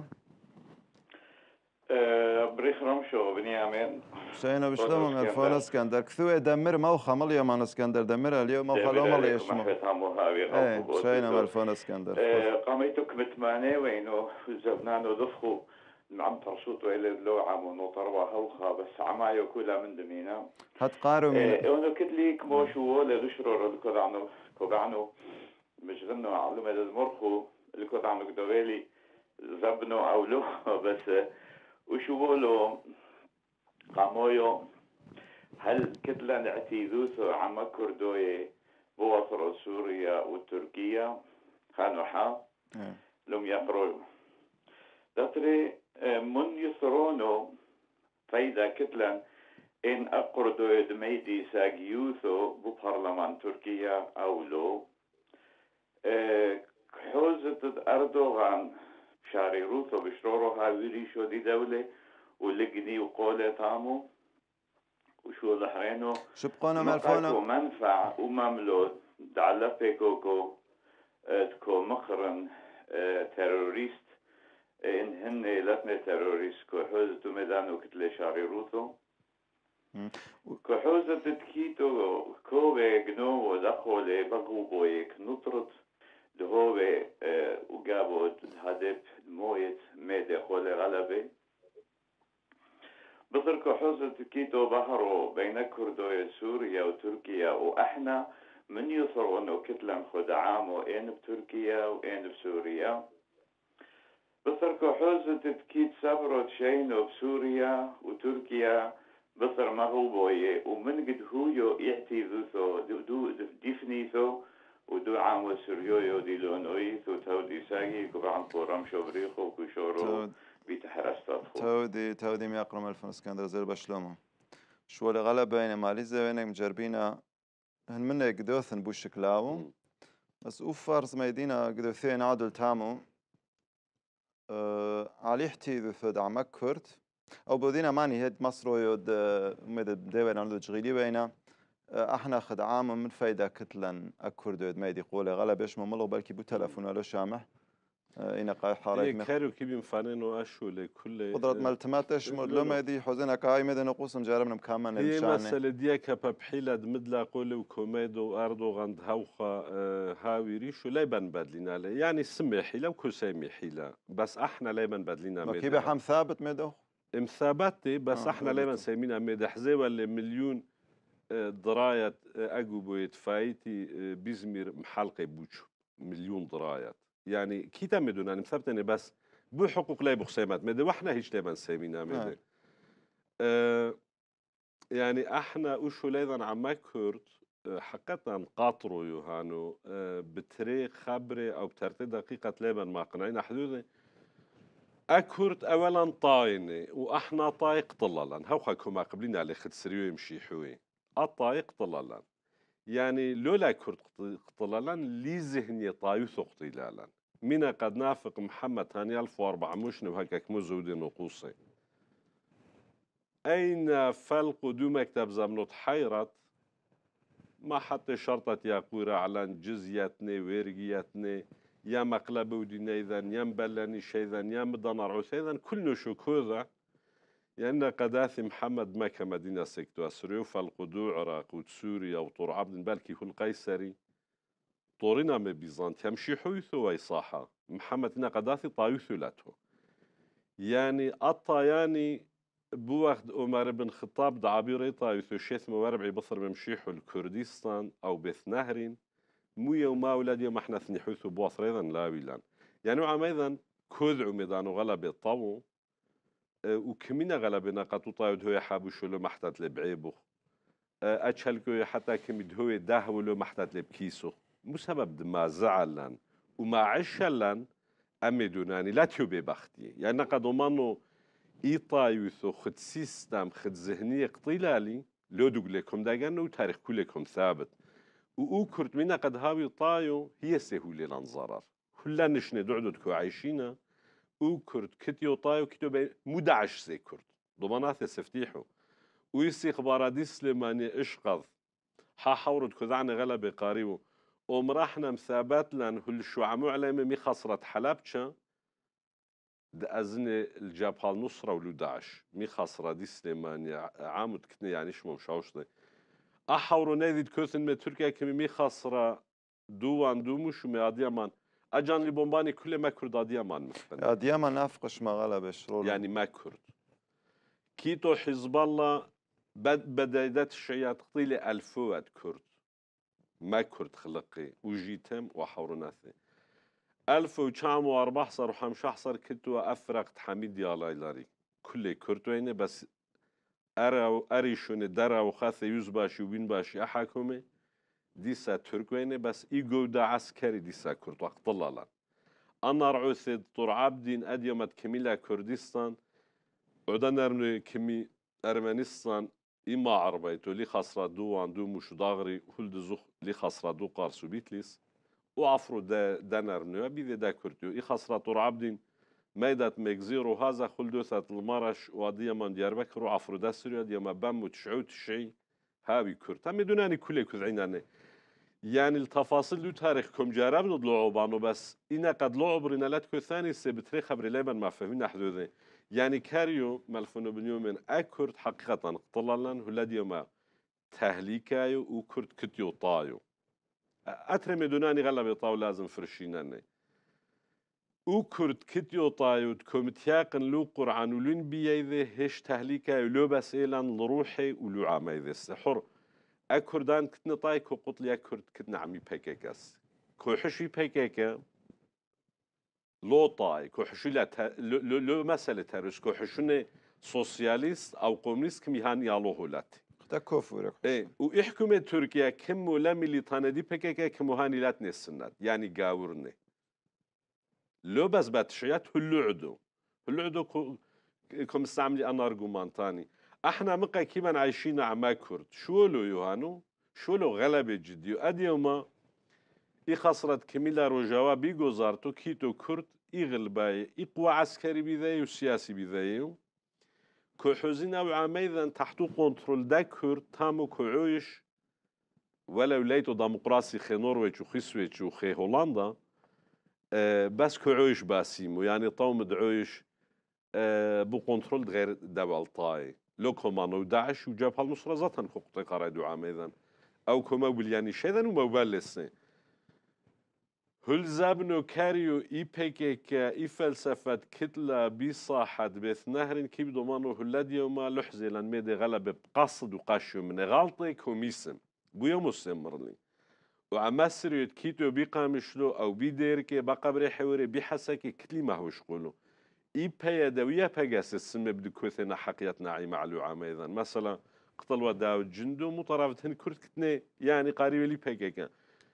بريخ رمشو بنيامين شينا بشلومو من الفون اسكندر كثوة دمر موخة مليا من اسكندر دمر اليوم موخة لو مليا يشمو شينا من الفون اسكندر قاميتك بتمانية وينو زبنانو دفخو عم ترشوتو إلى لو عمو نطروا هوخة بس عمايو كلها من دمينا هتقارو من اونو كتلي كمو شو لغشرو الكودعنو مش غنو علومة المرخو الكودعنو كدوالي زبنو أو لو بس وشوولو قامويو هل كتلا نعتيذوثو عما كردوية بوصر سوريا وتركيا خانو حا لم يقروا داتري من يسرونو فايدا كتلا إن أقردو دميدي ساقيوثو ببرلمان تركيا أو لو حوزة أردوغان شاري روثو بشرورو هاويري شو دي دولة ولقني وقولي طامو وشو ظهرينو شبقونا مقاكو مالفونا منفع ومملو دعلبي كوكو تكو مقرن تيروريست إن هن لاتني تيروريست كو حوزتو ميدانو كتلي شاريروتو كو حوزة تكيتو كوبي جنو ودخولي بقوبويك نطرت دهوبي وقابو هدف مويت ميدي خولي غلبي بصر كو حوزة تكيتو بحرو بين كردو سوريا وتركيا وإحنا من يصروا انه كتلة خدعام وين بتركيا وين بسوريا بصر حوزة تكيد صبروا تشينو بسوريا وتركيا بصر ما هو بوي ومن قد هو يعتي ذوثو دو ديفنيثو ودو عام وسريو دي لونويثو تودي ساقي كبعن كورم شوبريخو كشورو بيتحرستاتخو تودي ميقرم الفن اسكندر زي بشلومه شو اللي غلب بين ماليزيا وينك مجربينا هن منه قدوثن بوشكلاو بس أوفرز ميدينا قدوثين عادل تامو عليحتي ذو ثود عمك كرت أو بودينا ماني هيد مصر يود ميد ديوان عندو تشغيلي بينا احنا خدعام من فايدة كتلن أكرد يود ميدي قولي غلب يش مملو بالكي بو تلفون ولو شامح إنا قاي حارك مخ كارو كيبي مفانينو أشو لكل قدرة ملتماتش لو ميدي حوزينا كاي ميدي نقوص مجارب نمكامن هي المشاني مسألة ديكا بحيلة مدلا قولي وكوميدو أردو غند هوخا هاوي ريشو ليبن بدلنا له يعني سمي حيلة وكل سيمي حيلة بس احنا ليبن بدلنا ما ميدي كيبي حام ثابت ميدو مثابتي بس احنا ثابت. ليبن سيمينا ميدي حزيوة اللي مليون دراية أجو بويت فايتي بيزمير محلقي بوشو مليون دراية يعني كي تمدون أنا مثبتني بس بو حقوق لا بخسامات مدي واحنا هيش ليبن سيمينا مدي يعني احنا وشو ليذن عما كرت حقيقة نقاطروا يوهانو بتريق خبري او بترتي دقيقة ليبن ما قنعين حدودي اكرت اولا طايني واحنا طايق طلالا هوخاكو ما قبلين على خد سريو يمشي حوي الطايق طلالا يعني لولا كرت طلالا لي ذهني طايوث قتلالا من قد نافق محمد هاني 1400 وهكاك مزودي نقوصي أين فلق دو مكتب زمنوت حيرت ما حتى شرطة يا قورة على جزيتني ويرقيتني يا مقلب ودينا إذن يا مبلاني شيذن يا مدنر عسيذن كل نشوك هذا لأن قداثي محمد مكة مدينة سكتو أسريو فالقدو عراق وسوريا وطور عبد بالكي هو القيسري طورنا من بيزانت يمشي حيثو ويصاحة محمد إن قداثي طايثو لاتو يعني الطياني بوقت عمر بن خطاب دعابيري طايثو شيث مواربعي بصر بمشيحو الكردستان أو بث نهرين مويا وما ولاد يوم احنا ثنيحوثو بواصر أيضا لا ويلان يعني عم أيضا كذعو ميدانو غلب الطاو وكمينا غلبنا قطو طايد هو يحابوشو له محتات لبعيبو أجهلكو حتى كميد هو داهو له محتات لبكيسو مو سبب ما زعلان وما عشلان أمدوناني لا تيوبي بختي يعني قد أمانو إيطايوثو خد سيستم خد ذهنية قطيلالي لو دوق لكم داقانو وتاريخ كلكم ثابت وأوكرت منا قد هاوي طايو هي سهولة لنظرر كلنا نشني دعددكو عايشينا وكرد كتيو طايو كتيو بين مدعش زي كرد ضمانات سفتيحو ويسي خباراتي سليماني اشقض حاورد كذعني غلبة قاريو ومراحنا مثابات لان هل شو عمو علامة مي خسرت حلبشة دا أزني الجبهة النصرة ولو داعش مي خسرة دي سليماني عامد كتني يعني شمو مشاوشتي أحاورو نايدي كوثن من تركيا كمي مي خسرة دوان دوموش ومي أديامان أجان لي بومباني كل ما كرد أديامان مثلا ديما نافقش ما غلبش يعني ما كرد كيتو حزب الله بدايات الشيعة قطيلة ألفوات كرد ما كرد خلقي وجيتم وحورناثي 1914 وحمشحصر كنتو أفرقت حميد يا لايلاري كل كرد وينه بس أريشون درا وخاثة يوزباشي وبين باشي أحاكمي ديسا تركوينه بس إيجو دا عسكري ديسا كرد وقت الله أنا رعوثي طور عبدين أديمت كميلا كردستان عدنا كمي أرمنستان إما عربيتو لي خسرة دوان دو مش داغري هل دزوخ لي خسرة دو قارسو بيتليس وعفرو دا نرنو بيذي دا كردو إي خسرة طور عبدين ميدات ميكزيرو هذا خلدوثة المرش ودي من ديار بكر وعفرو داسريا دي ما بام وتشعوت الشيء هاوي كرت هم دوناني كله كذعيناني يعني التفاصيل دو تاريخكم جارب نطلعوا بانو بس إنا قد لعب رنالات ثاني سبتري خبر ليبن ما فهمنا حدوده يعني كاريو ملفونو بنيومين أكرت حقيقة طلالا هلاديو ما تهليكايو وكرت كتيو طايو أترمي دوناني غلبي طاو لازم فرشيناني وكرت كتيو طايو كومتياقن لو قرعان ولين بيايذي هش تهليكايو لو بس إيلان لروحي ولو عمايذي السحر أكردان كتنا طاي كو قتل يكرد كتنا عمي بيكيكاس كو حشي بيكيكا لو طاي كو حشي لا لو مسألة تاريس كو حشوني سوسياليست أو كومونيست كم يهان يالو هولاتي تكفورك إيه وإحكومة تركيا كم ولا ميليتانا دي بيكيكا كم هاني لا تنسنات يعني قاورني لو بس باتشيات هلو عدو كم استعملي أنا أرجومان تاني احنا مقا كيما عايشين عما كرد شو له يوهانو شو له غلبة جديو أديوما خسرت كميلا رجاوا بيجوزارتو كيتو كرد غلباي قوى عسكري بذاي وسياسي بذاي كو حزينا وعميذا تحتو كنترول دا كرد تامو كعويش ولا ولايتو ديمقراطي خي نرويج وخي سويج وخي هولندا بس كعويش باسيمو يعني طوم دعويش بو كنترول غير دول طاي لو كومانو داعش وجبهة النصرة ذاتن خقطي قرادو عاميذا أو كما بلياني شيذا وموبالسي هل زابنو كاريو إي بيكيكا إي فلسفة كتلة بصاحة بيث نهر كيب دومانو هلاديو ما لحزي لان ميدي غلب بقصد وقاشو من غالطي كوميسم بويا مسمرلي وعما سريوت كيتو بيقامشلو أو بيديركي بقبري حوري بيحسكي كتلي ما هو شغلو إي بيادوية بيجاس السمة بدو كوثينا حقياتنا عي معلو عاميذا مثلا قتل وداو جندو مطرافتهن كرت كتني يعني قريب لي بيكيكا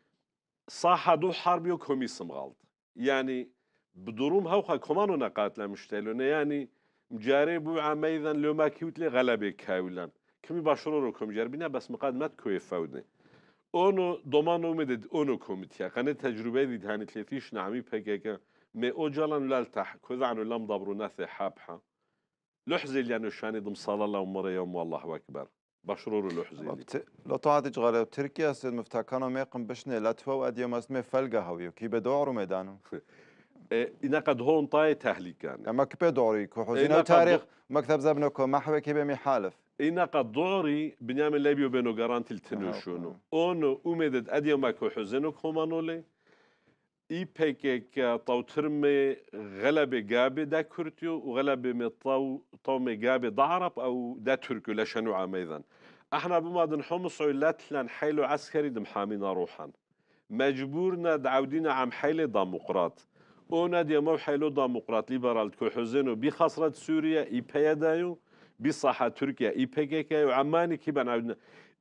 صاحة دو حربيو كوميسم غلط يعني بدروم هوخا كمانو نقاتلا مشتلون يعني مجاربو عاميذا لو ما كيوتلي غلبي كاولان كمي باشرورو كم جاربينا بس مقادمات كوي فودني اونو دومانو مدد اونو كوميتيا قناة تجربة دي هاني 30 نعمي بيكيكا مي اوجالان لالتح كذعنو لم ضبرو ناثي حابحة لحزي يعني شاني دم صلى الله ومريم والله اكبر بشرور لحزي لو طاعت جغالة تركيا سيد مفتاكانو ميقم بشني لاتفا واديو ماسمي فلقا هاويو كي بدورو ميدانو إنا قد هون طاي تهليكان اما كي بدوري كو حزينو تاريخ مكتب زبنو كو محوي كي بمي حالف إنا قد دوري بنيامين ليبيو بينو جارانتي التنوشونو اونو امدد اديو ماكو حزينو كومانولي اي بيكيك طو ترمي غلبة جابي دا كرتيو وغلبة طو مي جابي ضعرب او دا تركيو لشنو عميذا احنا بما دنحمص عيلات لان حيلو عسكري دمحامينا روحا مجبورنا دعودينا عم حيلي ديمقراط اونا ديمو حيلو ديمقراط ليبرال كو حزينو بخسرة سوريا اي بيادايو بصحة تركيا اي بيكيكا وعماني كيبان عودنا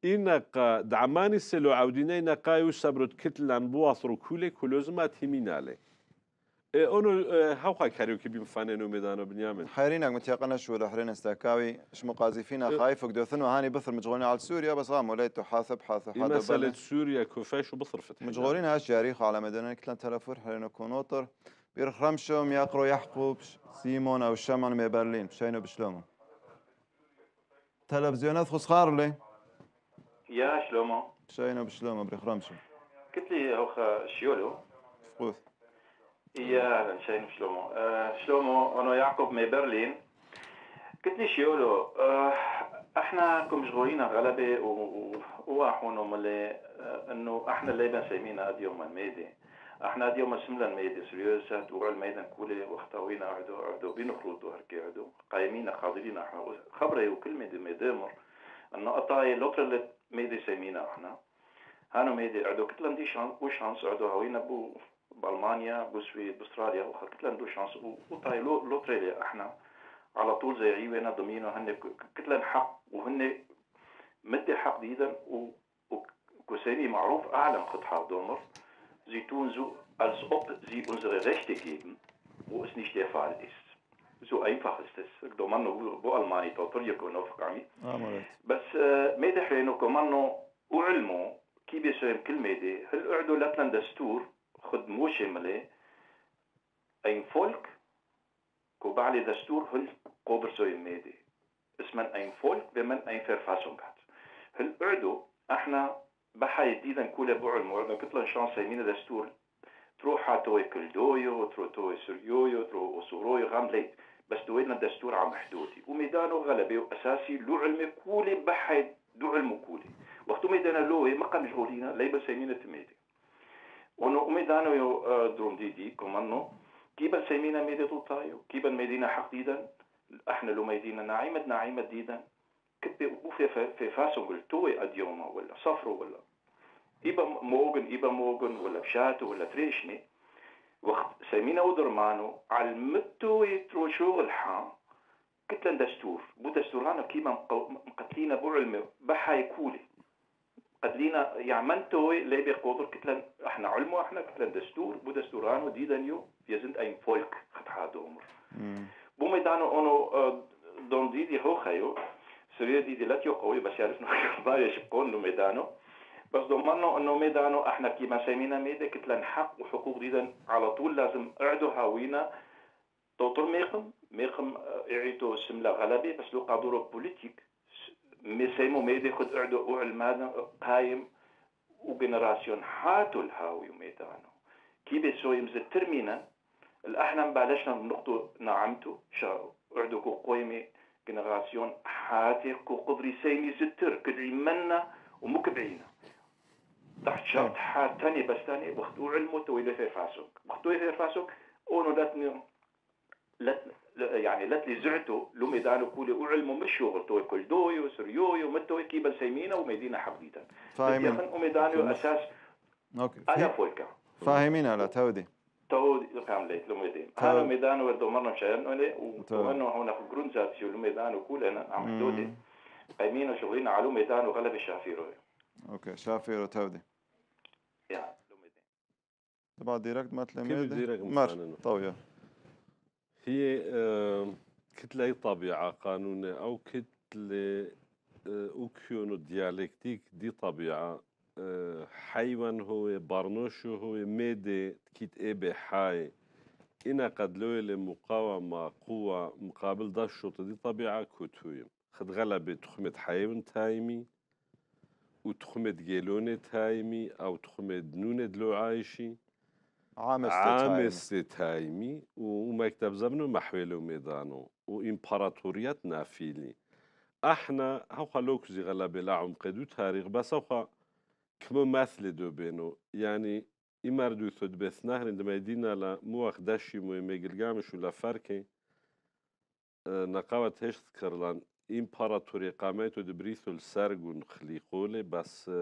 إنك دعماني سلو عودينا إنك يسبرد كتلان بواثرو كلوزمات همينالي اونو هاوخا كاريوكي بمفانينو ميدانو بنيامين حيرينك متيقنا شو الحرين استاكاوي اش مقازفينا خايف وقدوثنو هاني بثر مجغولين على سوريا بس غام وليتو حاثب حاثب حدا مسألة سوريا كوفاش وبصر فتح مجغولين هاش جاريخ على مدينة كتلان تلفور حرينو كونوطر بيرخرمشوم يقرو يحقوب سيمون او الشمعون مي برلين بشينو بشلومو تلفزيونات خسخار لي يا شلومو بشينو بشلومو بريخرمشو كتلي هوخا شيولو فقوث يا شاين شلومو شلومو انا يعقوب من برلين قلت لي شيولو احنا كم مشغولين غلبة وواحونو ملي انه احنا اللي بنسمينا هاد يوم الميدي احنا هاد يوم سملا الميدي سريوسة ورا الميدان كله واختاوينا عدو بينخلطوا هركي عدو قايمين قادرين احنا خبري وكل ميدي ميدامر انه قطاي لوتر اللي ميدي سمينا احنا هانو ميدي عدو كتلن دي شانس عدو هوينا بو بألمانيا بسويد بأستراليا وكتلن دو شانس وطاي لوتريليا احنا على طول زي عيونا ضمينو هن كتلن حق وهن مدي حق ديدا وكسيري معروف أعلم قطعة دومر sie tun so als ob sie unsere Rechte geben wo es nicht der Fall ist so einfach ist es domano بو ألماني توتريا كونو فقامي بس ميدي حينو كمانو وعلمو كي بيسوهم كل ميدي هل اعدو لاتلان دستور خد موشي ملي ein Volk طبع لي دستور هل قدر سوي ميدي اسمن ein Volk wenn man ein Verfassung hat هل اعدو احنا بحا جديدا كل بوع الموعد كتلا شان سيمين دستور تروح توي كل دويو تروح توي سريويو تروح وسورويو غام ليت بس دوينا دستور عم محدودي وميدانه غلبي واساسي لو علم كولي بحا دو علم كولي وقت ميدانا لوي ما قام جهولينا ليبا سيمين تميدي ونو ميدانو يو دروم دي كومانو كيبا سيمينا ميدي طوطايو كيبا ميدينا حقيدا احنا لو ميدينا ناعمة ديدا كبي وفي في فاسو قلت توي اديوما ولا صفرو ولا إبا موغن ولا بشاتو ولا تريشني وقت سيمينا ودرمانو على المتو يترو شغل حا كتلن دستور بو دستور هانا كيما مقتلينا بو علمي بحا يكولي قتلينا يعمنتو لي بيقودر كتلن احنا علمو احنا كتلن دستور بو دستور هانو ديدانيو يزند اين فولك خد حادومر بو ميدانو اونو دون ديدي هو خيو سوريا ديدي لا تيو قوي بس يعرفنا ما يشقون ميدانو بس ضمنوا انه ميدانو احنا كيما سمينا ميدا كتلن حق وحقوق ديدا على طول لازم اعدو هاوينا توتر ميقم اعيتو سملا غلبي بس لو قادورو بوليتيك ميسيمو ميدا خد اعدو علمانا قايم وجنراسيون حاتو الهاوي ميدانو كي بيسو يمزد ترمينا الاحنا مبالشنا نقطو نعمتو اعدو كو قويمي جنراسيون حاتي كو قدري سيمي زتر كدعي منا ومكبعينا تحت شرط حال تاني بس تاني وقتو علمو تويلو في فاسوك وقتو في فاسوك اونو يعني لاتلي زعتو لو ميدانو كولي وعلمو مش شغل توي كل دويو سريويو متوي كيبا سيمينا وميدينا حقيتا فاهمين وميدانو اساس اوكي انا فولكا فاهمين على تودي كامليت لو ميدين انا ميدانو ودو مرنا مشاهدنا ومنو هنا في جرونزاتيو لو ميدانو كولنا عم حدودي قايمين وشغلين على لو ميدانو غلب الشافيرو اوكي شافيرو تودي يا لو ميدين طبعا ديركت ما كيف تلميذ ديركت مر طوية هي كتلة طبيعة قانونية أو كتلة أوكيونو ديالكتيك دي طبيعة حيوان هو برنوشو هو ميدي كيت إبي حاي إنا قد لو لمقاومة قوة مقابل دا الشوط دي طبيعة كتويم خد غلبة تخمة حيوان تايمي وتخمة جيلونة تايمي أو تخمة دنونة دلو عايشي عامس تايمي ومكتب زبنو محويلو ميدانو وإمبراطوريات نافيلي احنا هوخا لوكزي غلبة لا عمق دو تاريخ بس هوخا كما مثل دو بينو يعني إماردو ثد بث نهر عندما يدينا لمواخ داشي ميقل قامش ولا فركي نقاوة هش تذكر لان إمبراطوري قاميتو دبريثو السارقون خليقولي بس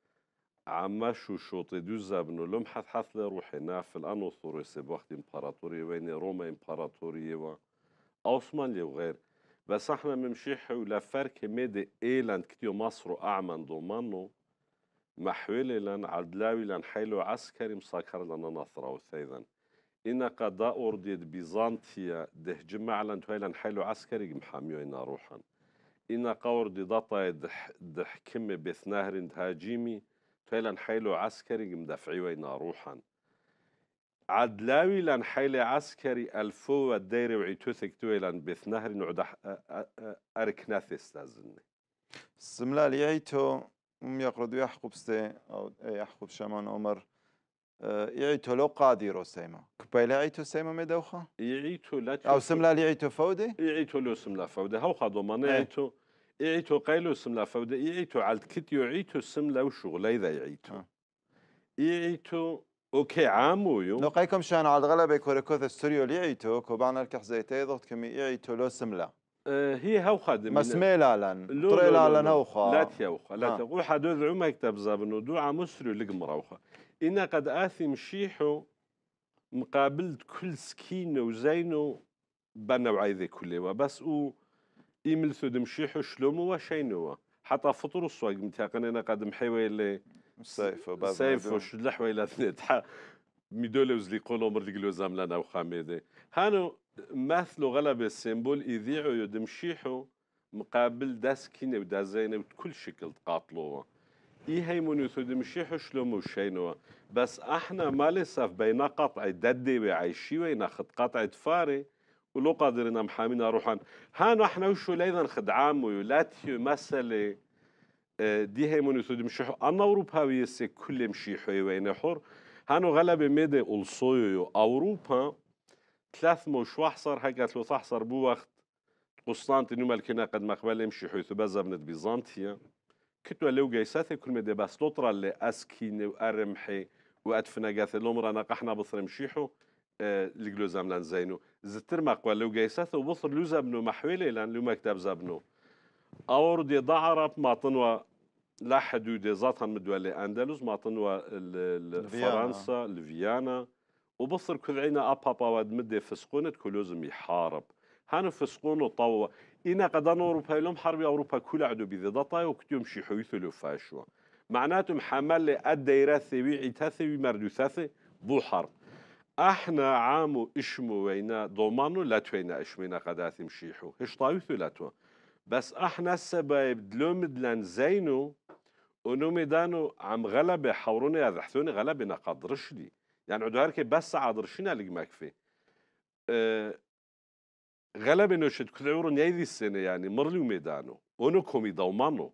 عماشو شوطي دو زابنو لهم حث روحي ناف الأنو ثوريسي بوقت إمبراطوري وين روما إمبراطوري وعثمانيا وغير بس احنا ممشيح ولا فرق ميدي ايلان كتيو مصر أعمن ضمانو محويلي لان عدلاوي لان حيلو عسكري مساكر لنا نصرة وثيذا إنا قد أرديد بيزانتيا ده جمع لان تويلان حيلو عسكري محاميوين روحا إنا قوردي داتا دح كمي بثناهر هاجيمي تويلان حيلو عسكري مدافعي وين روحا عدلاوي لان حيلي عسكري الفو الديري وعيتوثك تويلان بثناهر نعدح أركناث استازني سملا ليعيتو يقردو يحقب ستي أو يحقب شمان عمر يعيتو لو قاديرو سيما كبايلا يعيتو سيما ميدوخا يعيتو لا أو سملا ليعيتو فودي يعيتو لو سملا فودي هو خادو من يعيتو يعيتو قيلو سملا فودي يعيتو على الكتيو يعيتو سملا وشغل إذا يعيتو يعيتو اوكي عامو يوم لو قايكم شان على الغلبة كوريكوث استوريو ليعيتو كوبانا الكحزيتي ضغط كمي يعيتو لو سملا هي هو خادم مسميلا لان طريلا لان هوخا لا تيوخا لا تقول حدوذ عما يكتب زابنو دوعا مسري لقم روخا إنا قد آثم شيحو مقابل كل سكينة وزينو بنو عايذي كله بس إيملثو دمشيحو شلومو وشينو حتى فطور السواق متاقنينا قد محيوي اللي سيفو شلحوي لثنت ميدولوز لي قولو مر لقلو زاملانا وخاميدي هانو مثلو غلب السيمبول إذيعو يدمشيحو مقابل داس كينة ودا زينة وكل شكل تقاطلوه هيمونو يدمشيحو شلومو شينو بس احنا ما لسه بين قطع ددي وعيشي وين اخذ قطعة فاري ولو قادرين محامينا روحان هانو احنا وشو ليذا خدعام ويولاتيو مسألة دي هي من يسود مشيحو أنا أوروبا ويسي كل مشيحو وين حر هانو غلب ميدي ألصويو أوروبا ثلاث مشواح صار هكذا لو صار بو وقت قسطنطينية ملكنا قد مقبل يمشي حيث بزبنت بيزنطية كتوا لو جيساثي كل مدى بس لطرة اللي أسكيني وأرمحي وأدفنا جاثي الأمر أنا قحنا بصر مشيحو لقلو زملان زينو زتر مقبل لو جيساثي وبصر لو زبنو محويلي لان لو مكتب زبنو أور دي ضعرب ما طنوا لا حدود ذاتها مدولي أندلس ما طنوا فرنسا الفيانا وبصر كذعينا أبابا ود مدي فسقونة كلوزم يحارب هانو فسقونو طوة إنا قدان أوروبا لهم حرب أوروبا كل عدو بذي ضطاي وكتيوم شي حيثلو فاشوا معناتهم حمل الدايرة ثوي عتاثي مردو ثاثي بو حرب احنا عامو اشمو وينا ضمانو لا توينا اشمينا قداثي مشيحو هش طايثو لا تو بس احنا السبايب دلوم دلان زينو ونومي دانو عم غلبة حوروني يذحثوني غلبة نقدرش دي يعني عدو هاركي بس عادرشينا لق مكفي غلبة نوشد كذعورن يذي السنة يعني مرلو ميدانو ونكم يضمانو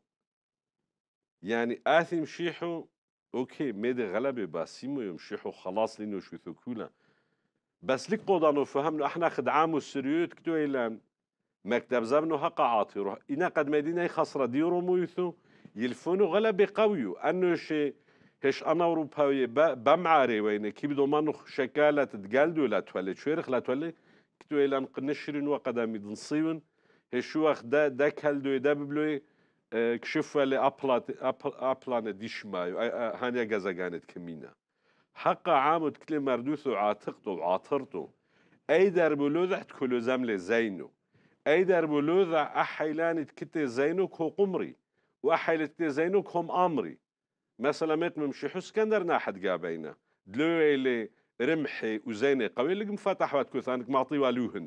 يعني آثي مشيحو اوكي ميدي غلبة باسيمو يمشيحو خلاص لينو شوثو كولا بس لك قودانو فهمنو احنا خدعامو السريوت كتو ايلان مكتب زبنو هقا عاطيرو إنا قد مدينة خسرة ديرو مويثو يلفونو غلبة قويو أنو شي هش أنا أوروباوية بمعاري وين كي بدو مانو شكالة تتقالدو لا تولي شويرخ لا تولي كتو إلان قنشرين وقدامي دنصيون هشو أخ دا كالدو دا ببلوي كشفوا لي أبلان ديشمايو هانيا غازاقانت كمينا حقا عامد كلي مردوثو عاتقتو وعاطرتو أي دربو لوذحت كلو زملي زينو أي دربو لوذع أحيلان تكتي زينو كو قمري وأحيل تكتي زينو كهم أمري مثلا ميت ممشي اسكندر ناحد قابينا دلو اللي رمحي وزيني قوي اللي مفتح واتكو ثانك معطي والوهن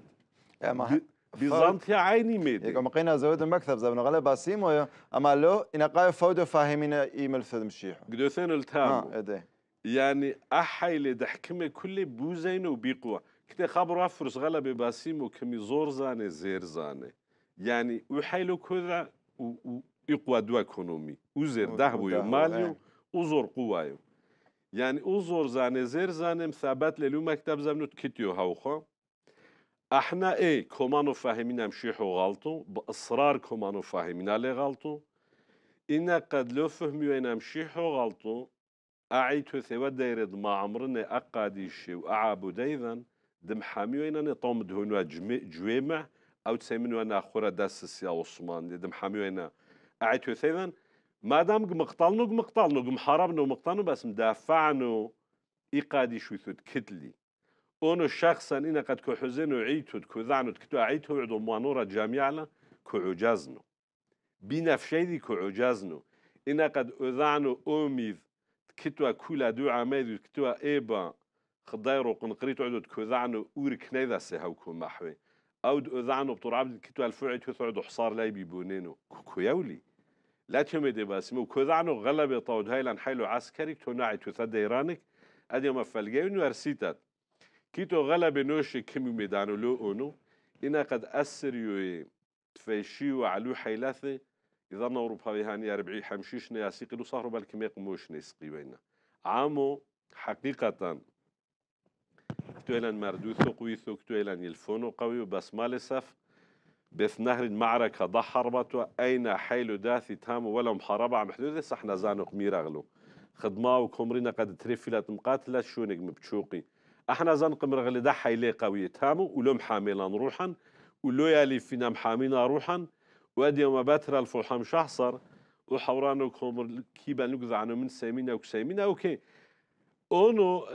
بيزنطيا عيني ميدي يقوم قينا زود المكتب زبنا غلا باسيمو اما لو ان قاي فودو فاهمين ايميل فد مشيحو قدوثين التام ايه يعني أحيل دحكمي كل بوزين وبيقوى كده خبر أفرس غلبة باسيمو كمي زور زاني زير زاني يعني وحيلو كذا ويقوى دوا اكونومي وزير دهبو يماليو وزور قوايو يعني وزور زاني زير زاني مثابت للو مكتب زمنو تكتيو هاوخا احنا ايه كومانو فاهمين مشيحو غلطو بإصرار كومانو فاهمين علي غلطو إنا قد لو فهميو إنا مشيحو غلطو أعيتو ثوا دايرد ما عمرني أقاديشي وأعابو دايذن دم حاميو إنا نطوم دهونوا جويمع أو تسيمنو أنا أخورا داس السيا عثمان دم حاميو إنا أعيتو ثيذن ما دام مقتلنو محاربنو مقتلنو بس مدافعنو إقاديشو ثود كتلي أونو شخصا إنا قد كحزينو عيتو كذعنو تكتو أعيتو عدو موانورا جامعنا كعجازنو بنفشيدي كعجازنو إنا قد أذعنو أوميذ كتوا كولا دو عمايد كتوا إيبا خضايرو قنقريتو عدود كوذعنو أورك نيذا سيهوكو محوي أو أذعنو بطرعبد كتوا الفوعي تثعدو حصار لاي بيبونينو كويولي لا تيومي باسمو كوذعنو غلبي طاود هايلان حيلو عسكري كتو ناعي تثد إيرانك أدي ما فالجاونو أرسيتات كيتو غلبي نوشي كمي ميدانو لو أونو إنا قد أسريو تفيشيو علو حيلاثي إذا أوروبا هاني 40 حمشيش نياسيقي لو صاروا بالكميق موش نيسقي بينا عامو حقيقة كتويلان مردوثو قويثو كتويلان يلفونو قوي بس ما لسف بث نهر المعركة ضحربتو أين حيلو داثي تامو ولا محاربة عم حدوثي صحنا زانو قمير أغلو خدماو وكمرينا قد تريفلات مقاتلة شونك مبتشوقي احنا زان قمر غلي دا حيلي قوي تامو ولو محاملان روحا ولو يالي فينا محامينا روحا وادي ما باتر الفوحام شحصر وحورانو كومر كيبا نقذ عنو من سيمينا وكسيمينا اوكي اونو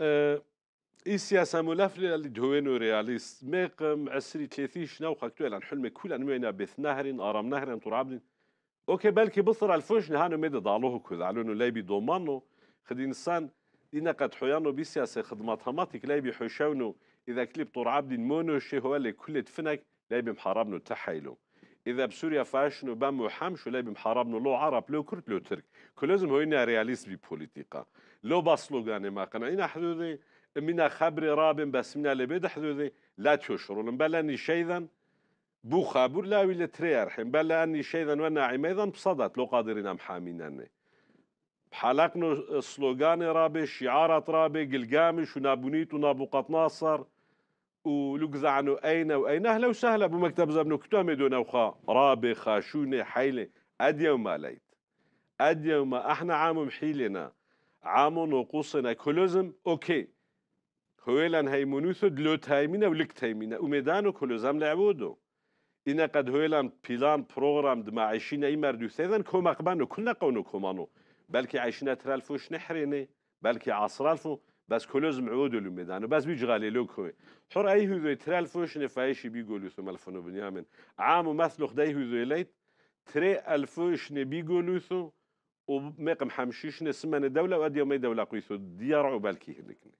سياسة ملافلة اللي دهوينو رياليست ميقم عسري 30 شنو قاكتو الان حلمي كل انوينا بث نهرين ارام نهرين طرابلين اوكي بالكي بصر الفوش نهانو ميدا ضالوه كذا علونو لايبي دومانو خدي انسان دينا قد حيانو بسياسة خدمات هماتك لايبي حوشاونو اذا كليب طرابلين مونو شي هو اللي كل تفنك لايبي محاربنو تحايلو إذا بسوريا فاشنو بامو حمشو لاي بمحاربنو لو عرب لو كرد لو ترك كل لازم هو إنها رياليست ببوليتيقا لو بسلوغاني ما قنعين حدودي منا خبري رابن بس منا اللي بيد حدودي لا تشرون بلا اني شيئا بو خابور لا ولا تريارحين بلا اني شيئا وانا عميدا بصدت لو قادرين محامينني بحلقنا سلوغاني رابي شعارات رابي قلقامش ونابونيت ونابوقات ناصر ولقزعنو أين وأين أهلا وسهلا بمكتب زبنو كتومي دون أوخا رابي خاشوني حيلي أديو ما ليت أديو ما إحنا عام محيلنا عام نقصنا كلزم أوكي هويلان هيمونوثو دلوت هايمينا ولكت هايمينا وميدانو كلزم لعبودو إنا قد هويلان بلان بروغرام دما عايشين أي مردو ثيذن كوما قبانو كلنا قونو كومانو بلكي عايشين ترالفوش نحريني بلكي عصرالفو بس كلزم عودو لميدانو بس بيج غالي لوكوي حر أي هذو ترالفوش نفايشي بيقولوا ثم الفنو بنيامن عام مثلو خداي هذو ليت تري الفوش نبيقولوا ثو ومقم حمشيش نسمن الدولة وأدي يومي دولة قيثو ديارعو بالكي هلكني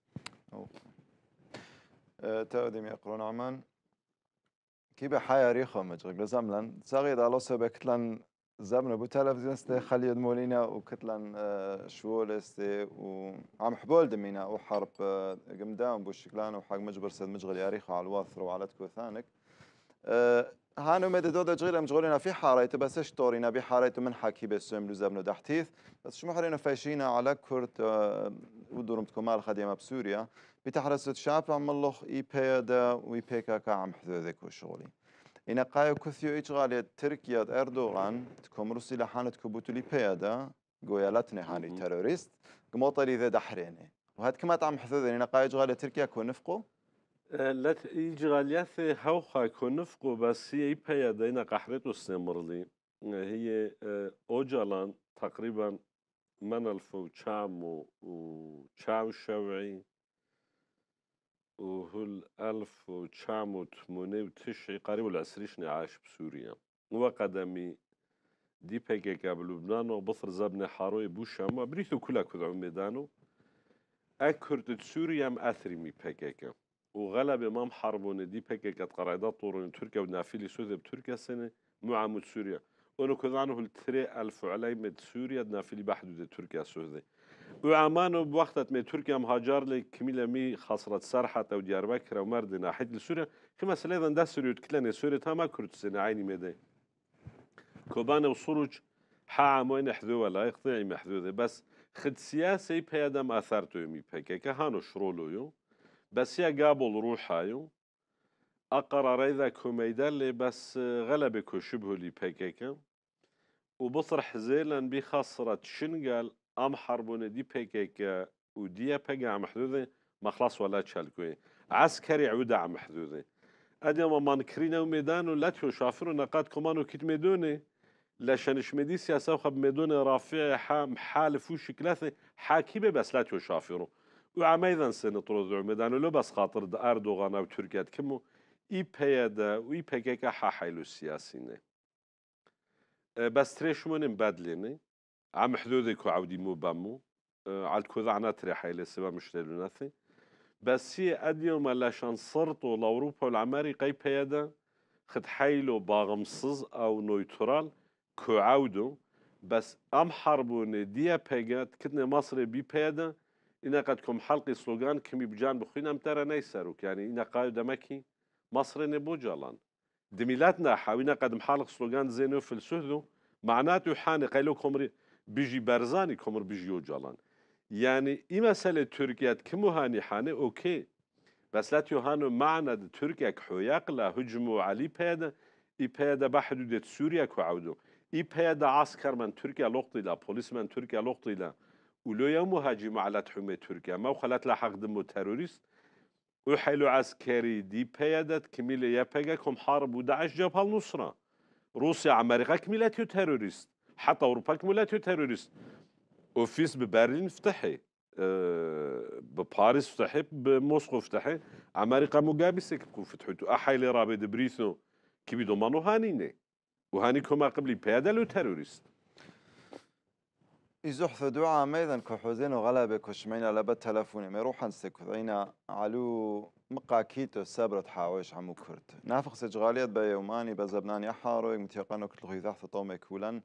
تأودي ميقرون عمان كي بحياة ريخو مجرق لزملن تساغيد على سبكتلن زبنه بو تلفزيون استي خليد مولينا وكتلن شوول استي وعم حبول دمينا وحرب قمدام بو شكلان وحق مجبر سد مجغل ياريخو على الواثر وعلى تكو ثانك هانو مدى دودة جغيرة مجغولينا في حاريته بس اشتورينا بحاريته من حكي بسوم لو زبنه دحتيث بس شو محرينا فايشينا على كرت ودورم تكمال خديمة بسوريا بتحرسة شعب عم الله اي بيدا وي بيكا كعم حذوذك وشغلي إن قايو كثيو إشغال تركيا أردوغان تكون روسي لحانة كبوتولي بيدا قويالتني هاني تيروريست قموطري ذا دحريني وهاد كما تعم حذوذين إن قايو إشغال تركيا كون نفقو لا إشغاليات هوخا كونفقو بس هي بيدا إنا قحرتو استمرلي هي أوجالان تقريبا من الفو تشامو وتشاو شوعي وهل 1998 قريب العسريشني عاش بسوريا وقدمي دي بيكيكا بلبنان وبصر زبني حاروي بوشام بريثو كلها كذعو ميدانو أكرت سوريا مأثري مي بيكيكا وغلب امام حربون دي بيكيكا قرايدات طورون تركيا ونافيلي سوذي بتركيا سنة معامد سوريا ونو كذعنو التري ألف عليمة سوريا نافيلي بحدود تركيا سوذي وعمانو بوقتت من تركيا مهاجر لي كميلة مي خسرت سرحة أو دياربكر أو مردنا حيث لسوريا كما سليذا دا سوريا تكلاني سوريا تاما كرت سنة عيني ميدي كوبانا وصروج حا عموين حذوة لا يقطيعي محذوذة بس خد سياسي بيادا ما أثارتو يمي بيكا كهانو شرولو يو بس يا قابل روحايو أقرر إذا كوميدالي بس غلبكو شبهو لي بيكا وبصرح زيلان بخسرت شنقال ام حربون دي بيكيكا ودي بيكا عم محدودة ما خلاص ولا تشالكوي عسكري عودة عم محدودة ادي ما نكرينا وميدانو لا تشو شافرو نقاد كمانو كيت ميدوني لاشانش ميدي سياسة وخب ميدوني رافع حام حالف وشكلاثي حاكيبه بس لا تشو شافرو وعميدا سنطرو ميدانو لو بس خاطر اردوغان او تركيا كمو اي بيادا وي بيكيكا حاحيلو السياسيني بس تريشمون مبادليني عم حدودك وعودي مو بامو على كذا تريحي لسبب مش لناثي بس هي أديوم لاشان صرتو لأوروبا والعماري قي بيدا خد حيلو باغمصز أو نويترال كعودو بس أم حربون ديا بيجات كتنا مصري بي بيدا إنا قد كم حلقي سلوغان كمي بجان بخوين ترى نيساروك يعني إنا قايد دمكي مصري نبو جالان دميلاتنا حاوينا قد محلق سلوغان زينو في السهدو معناته حاني قيلو كمري بيجي برزاني كمر بيجيو جالان يعني إي مسألة تركيا كمو هاني حاني أوكي بس لا تيوهانو معنى تركيا كحوياق لا هجموا علي بيدا إي بيدا بحدود سوريا كعودو إي بيدا عسكر من تركيا لقطي لا بوليس من تركيا لقطي لا ولو يوم هاجموا على تحمي تركيا ما وخلت لا حق دمو تيروريست وحيلو عسكري دي بيدا كميلة يا بيجا كم حارب وداعش جبهة النصرة روسيا أمريكا كميلاتيو تيروريست حتى أوروبا كميلاتيو تيروريست أوفيس ببرلين فتحي بباريس فتحي بموسكو فتحي أمريكا مقابسة كبكو فتحوتو أحيلي رابي دبريثو كبي دومانو هانيني وهاني كما قبلي بيادا لو تيروريست يزحث دعاء ميدان كحوزين وغلبة كشمين على بات تلفوني ما يروحن سكوثينا علو مقا كيتو سابرت حاويش عمو كرت نافق سجغاليات بيوماني بزبنان يحارو متيقانو كتلغي ذاحث طومي كولان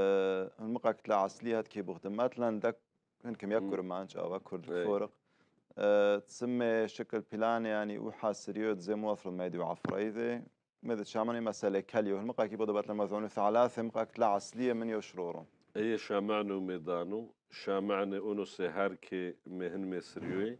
المقا كتلا عسليات كي بغدمات لان دك هنكم يكور مانش أو أكور فورق تسمى شكل بلان يعني وحا سريوت زي موثر الميدي وعفريذي ماذا شامني مسألة كاليو المقا كي بدو باتل مذعون ثلاثة مقا كلا عسلية من يشرورو هي شامعنو ميدانو شامعني اونو سهاركي مهن مصريوي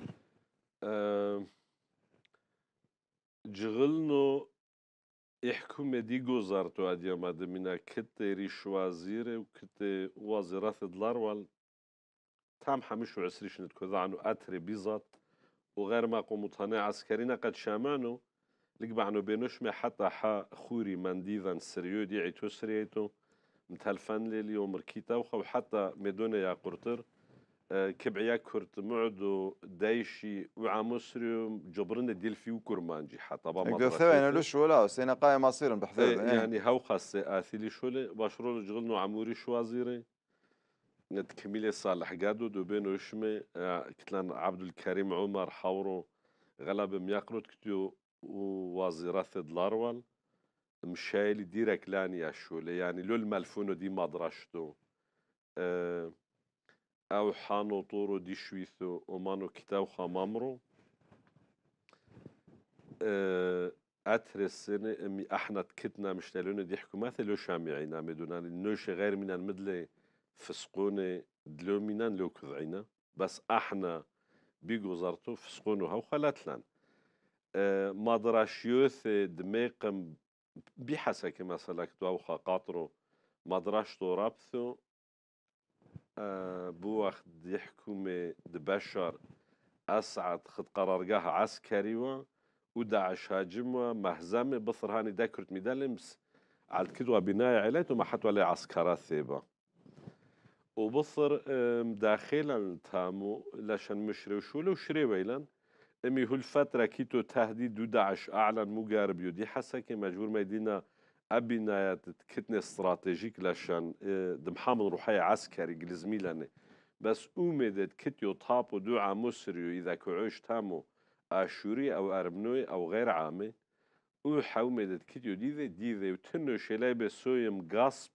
جغلنو يحكم دي جوزارتو اديا مادمينا كتي ريش وزيري وكتي وزيرات دلار تام حمش وعسريش نتكوذا عنو اتري بيزات وغير ما قومتاني عسكرينا قد شامعنو لقبعنو بينوش حتى خوري منديذا سريو دي عيتو سريتو متهلفن لي ومركيتا وحتى ميدوني يا قرطر كبعيا كرت معدو دايشي وعامسريو جبرنا ديل فيو كرمانجي حتى يقول ثوين لوش ولا سينا قايم مصير بحثير يعني هاو خاصة آثيلي شولي باشرولو جغلنو عموري شوازيري نتكميلي صالح قادو دو بينو اشمي كتلان عبد الكريم عمر حورو غلب مياقروت كتيو ووزيرات دلاروال مشايلي ديرك لاني يا شولي يعني لو الملفونو دي مدرشتو او حانو طورو دي شويثو ومانو كتاو خامامرو اتر السنة امي احنا تكتنا مشتلون دي حكومات لو شامعينا مدونان النوش غير من المدلة فسقوني دلو منان لو كذعينا بس احنا بيجوزارتو فسقونو هاو خلاتلان مدراشيوث دميقم بحسك مثلا كتو او خاطرو مدراشتو رابثو بوخ دي حكومة دبشر أسعد خد قرارجاها عسكري وداعش هاجم مهزمة بصر هاني داكرت ميدالمس على كدوة بناية عليته ما حتى ولا عسكرات ثيبة وبصر داخلا تامو لاشن مشري وشولو وشري ويلان امي هو الفترة كيتو تهديد داعش أعلن مقارب يودي حسكي مجبور ميدينا أبناية كتنة استراتيجيك لاشان دمحامل روحية عسكري قلزميلاني بس أمدت كتيو طابو دوعا مصريو إذا كعوش تامو آشوري أو أرمنوي أو غير عامي وحاومدت كتيو ديذي وتنو شلاي بسويم قصب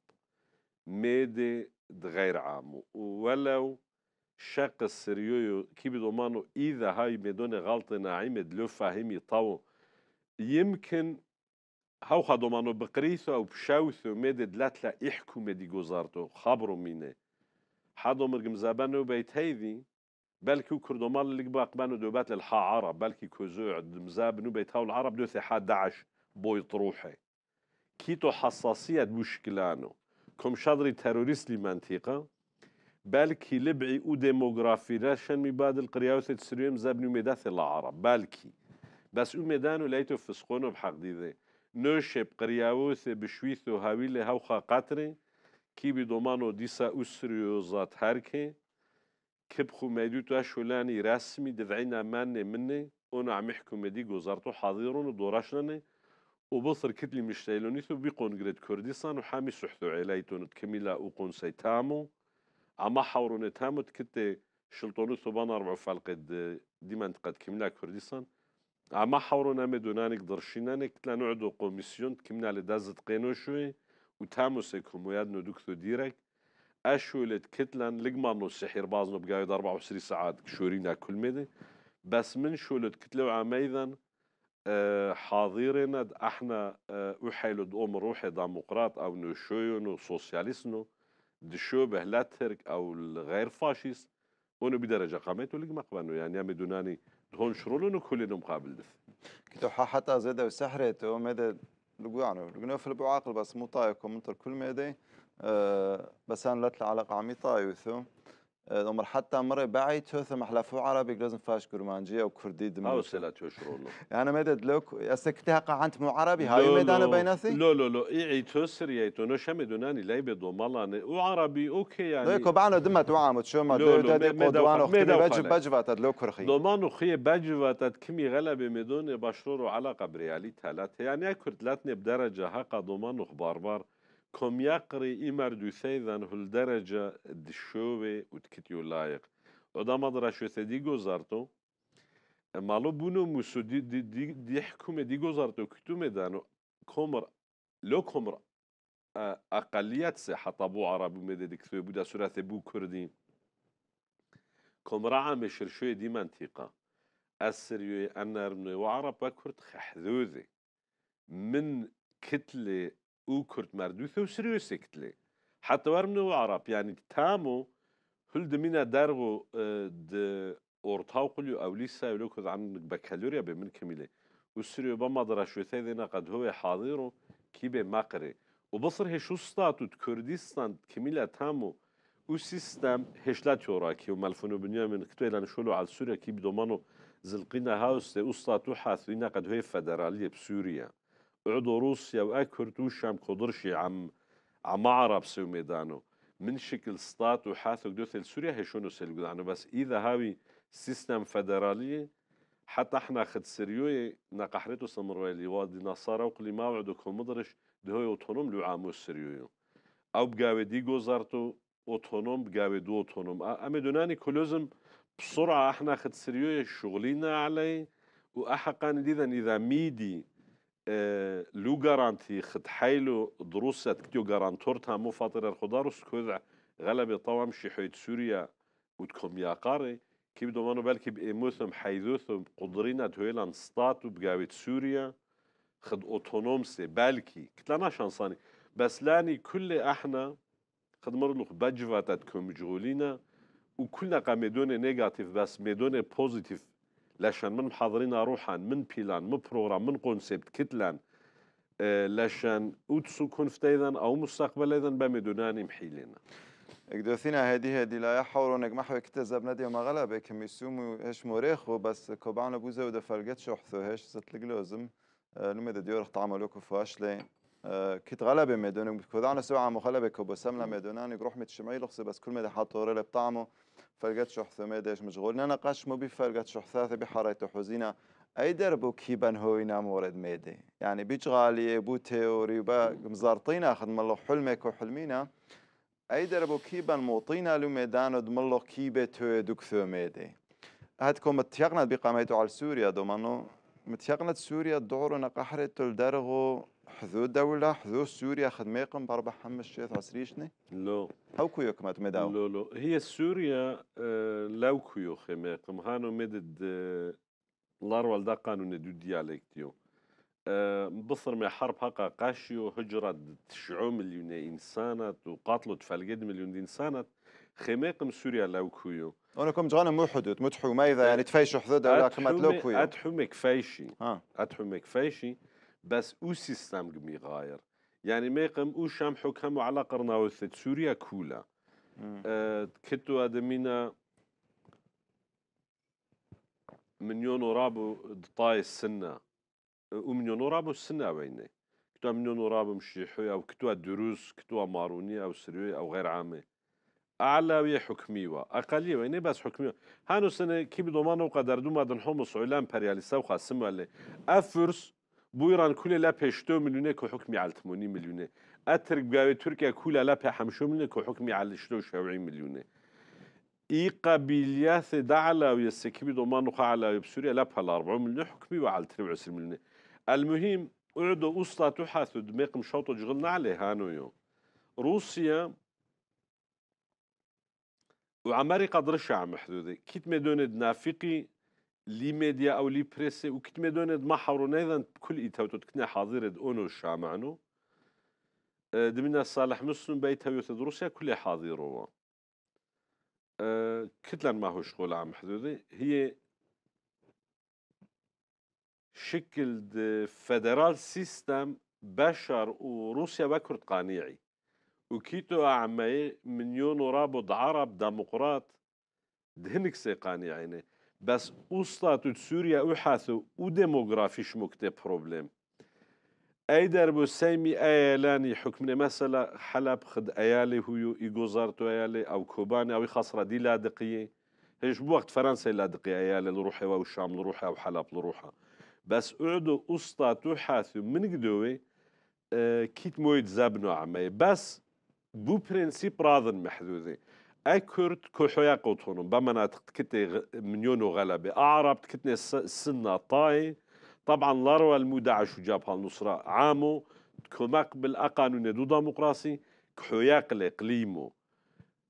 ميدي غير عامو ولو شاق السريو كي بضمانو إذا هاي ميدون غلط ناعمد لو فاهمي طاو يمكن هاو خدومانو بقريثو أو بشاوثو ميدي دلاتلا إحكو ميدي جوزارتو خبرو ميني حدو مرقم زابانو بيت هيذي بلكي كردومال اللي باقبانو دوبات للحا عرب بلكي كوزوع مزابنو بيت هاو العرب دو ثي حاد داعش بوي طروحي كيتو حساسية مشكلانو كم شادري تيروريست لمنطقة بلكي لبعي وديموغرافي لاشن مبادل قرياوثة تسريم زابنو ميداث العرب بلكي بس ميدانو ليتو فسقونو بحق دي نوشب قرياوثة بشويثو هاويلي هاوخا قطري كي بدومانو ديسا أسريو زات هاركي كبخو ميدوتو أشولاني رسمي دفعينا ماني مني أنا عم يحكو مدي جوزارتو حاضرون ودوراشناني وبصر كتلي مشتايلونيثو بيقون قريد كردستان وحامي سحثو علايتون تكميلا وقون سيتامو عما حورون تامو تكتي شلطونوثو بانا ربعو فالقد دي منطقة كميلا كردستان عما حورون مدونانك درشينانك تلا نوعدو قوميسيون تكميلا لدازت قينو شوي وتامو سيكم ويادنو دوكثو ديرك أشولت كتلان لقمانو السحير بازنو بقايد 24 ساعات شورينا كل مدي بس من شولت كتلو عميذا حاضرنا احنا وحيلو دوم روحي ديمقراط او نشويونو سوسياليسنو دشو لا ترك او الغير فاشيست ونو بدرجة قامت ولقما قبانو يعني يامي دوناني دهون شرولونو كلنا مقابل دف كتو حتى زيدا وسحرته ومدى لقوانو لقنو في البعاقل بس مو طايقو منطر كل مدى بس أنا لا علاقة عمي طايوثو عمر حتى مرة بعيد توث محلفو عربي لازم فاش كرمانجي أو كردي دمنو او سلاتو شرولو يعني مدد لوك أسكتها قاعنت مو عربي هاي ميدان بيناثي لا إيعي توسر يايتو نوشا مدوناني لايبه دومالاني وعربي أوكي يعني ليكو بعنا دمت وعامت شو ما دي قدوان وختمي بجفات لو كرخي دومانو خيه بجفات كمي غلبة مدوني باشرورو علاقة بريالي ثلاثة يعني أكر ثلاثة بدرجة هقا دومانو خباربار كم يقري إمر دو ثيذان هل درجة دشوه وتكتيو لايق ودام أدرى شو ثدي جوزارتو مالو بونو موسو دي حكومة دي جوزارتو كتو مدانو كومر لو كومر أقليات حتى بو عربي مدد كثير بودا سورة بو كردي كمراعة مشرشوية دي منطقة السريوي أنا رمني وعرب وكرت خحذوذي من كتلة وكرت مردوثة وسريوسي كتلة حتى ورمني وعرب يعني تامو هل دمينا دارغو د أورتاو قليو أو ليسا يلوكذ عن بكالوريا بمن كميلة والسريو بما درشو ثيذنا قد هو حاضره كيبه مقري وبصر هشو ستاتو كردستان كميلة تامو وسيستم هشلات يوراكي ومالفونو بنيامين كتويلان شولو على سوريا كي بدومانو زلقينا هاوس وستاتو حاثوينا قد هو فدرالية بسوريا عدو روسيا وأكرت وشام قدرشي عم عرب سو ميدانو من شكل ستات وحاثو قدوث سوريا هشونو سيلقدانو بس إذا هاوي سيستم فدرالية حتى احنا خد سريوي ناقحريتو سمرويلي وادي نصارى وقلي ما وعدو كومدرش دهوي اوتونوم لو عامو سريويو او بقاوي دي جوزارتو اوتونوم بقاوي دو اوتونوم اما دوناني كلوزم بسرعة احنا خد سريوي شغلينا عليه واحقا اذا ميدي لو جارانتي خد حيلو دروسة كتيو جارانتور تامو فاطر الخضاروس كوذع غلبي طوام شي سوريا وتكم يا قاري كيف دومانو بالكي بإيموثم حيثوثم قدرينا تهيلان ستاتو بقاويت سوريا خد اوتونومسي بالكي كتلانا شانصاني بس لاني كل احنا خد مرلوخ بجفاتاتكم مجغولينا وكلنا قا ميدوني نيجاتيف بس ميدوني بوزيتيف لاشان من محاضرين روحا من بيلان من بروغرام من كونسيبت كتلان لاشان اوتسو كونفتيذا او مستقبل ايضا بميدوناني محيلينا اقدوثينا هذه لا يحاولوا نجمحوا يكتزب نادي وما غلبة كم يسوموا هش مريخو بس كوبانا بوزة وده فلقت شحثو هش ستلق لازم لما ده ديور تعملوا كفواش لي كت غلبة ميدون كودانا سوى مخلبة كوبسمنا ميدوناني بروح متشمعي لخص بس كل مدى حطوا ريلة بطعمه فلقت شحثو ميداش مشغول نقاش مو بفلقت شحثاث بحريته حزينة أي دربو كيبان هوينا مورد ميدي يعني بيجغالي بو تيوري با مزارطين أخذ مالو حلمك وحلمينا أي دربو كيبان موطينا لميدان دملو كيبة تو دكثو ميدي هاتكم متيقنا بقاميتو على سوريا دومانو متيقنا سوريا الدعور نقحرة الدرغو حذو دولة حذو سوريا خدميقم باربع حمش شيث عسريشني لو أو كيوك مات مداو لو هي سوريا لو كيو خميقم هانو مدد لارو دا قانون دو ديالكتيو بصر ما حرب هقا قاشيو هجرة 9 مليون إنسانات وقاتلوا تفلقد مليون إنسانات خميقم سوريا لو كيو أنكم جانا مو حدود متحو ما إذا يعني تفيشوا حدود ولا كما تلو كيو أتحمك فايشي أتحمك فايشي بس أو سيستم قمي غاير يعني ميقم أو شام حكموا على قرناوثة سوريا كولا كتو أدمينا مليون ورابو دطاي السنة ومليون ورابو السنة ويني كتو مليون ورابو مشيحوي أو كتو دروس كتو مارونية أو سريوي أو غير عامة أعلى حكمية أقلية ويني بس حكمية هانو سنة كي بدومانو قدر دوما دنحوم صعلان برياليسا وخاسمو اللي أفرس بويران كل لا بيشتو مليونة كو حكمي على 80 مليونة أترك بقاوي تركيا كل لا بيحمشو مليونة كو حكمي على 70 مليونة إي قبيليات دعلا ويسكبي دومانو قاعلا بسوريا لا بحال 4 مليون حكمي وعلى 23 مليون المهم قعدوا أصلا تحاثوا دماغ مشوطوا جغلنا عليه هانو روسيا وعماري قدرش عم محدودة كيت مدوند نافقي لي ميديا أو لي بريسي وكيت مدوند ما حورون أيضا كل إيتاوتو تكنا حاضرة أونو الشامعنو دمنا صالح مسلم بيتها يوثد روسيا كل حاضروا كتلا ما هو شغل عم محدودة هي شكل فدرال سيستم بشر وروسيا بكرت قانيعي وكيتو عمي مليون ورابط عرب ديمقراط دهنك سيقاني عيني بس أصلا سوريا وحاثو وديموغرافيش مكتب بروبلم أي دربو سيمي أيالاني حكمنا مثلا حلب خد أيالي هو إيجوزارتو أيالي أو كوباني أو خسرة دي لادقية هيش بوقت فرنسا لادقية أيالي لروحي والشام لروحي أو حلب لروحها بس قعدوا أصلا حاثو من قدوي كيت مويد زابنو عمي بس بو برنسيب راضن محدودي أكرت كحيا قوتهم بمناطق كتني مليون غلبة أعرب كتني السنة طاي طبعا لاروا المدعش جابها النصرة عامو كماق بالأقانون دو ديمقراطي كحيا قليمو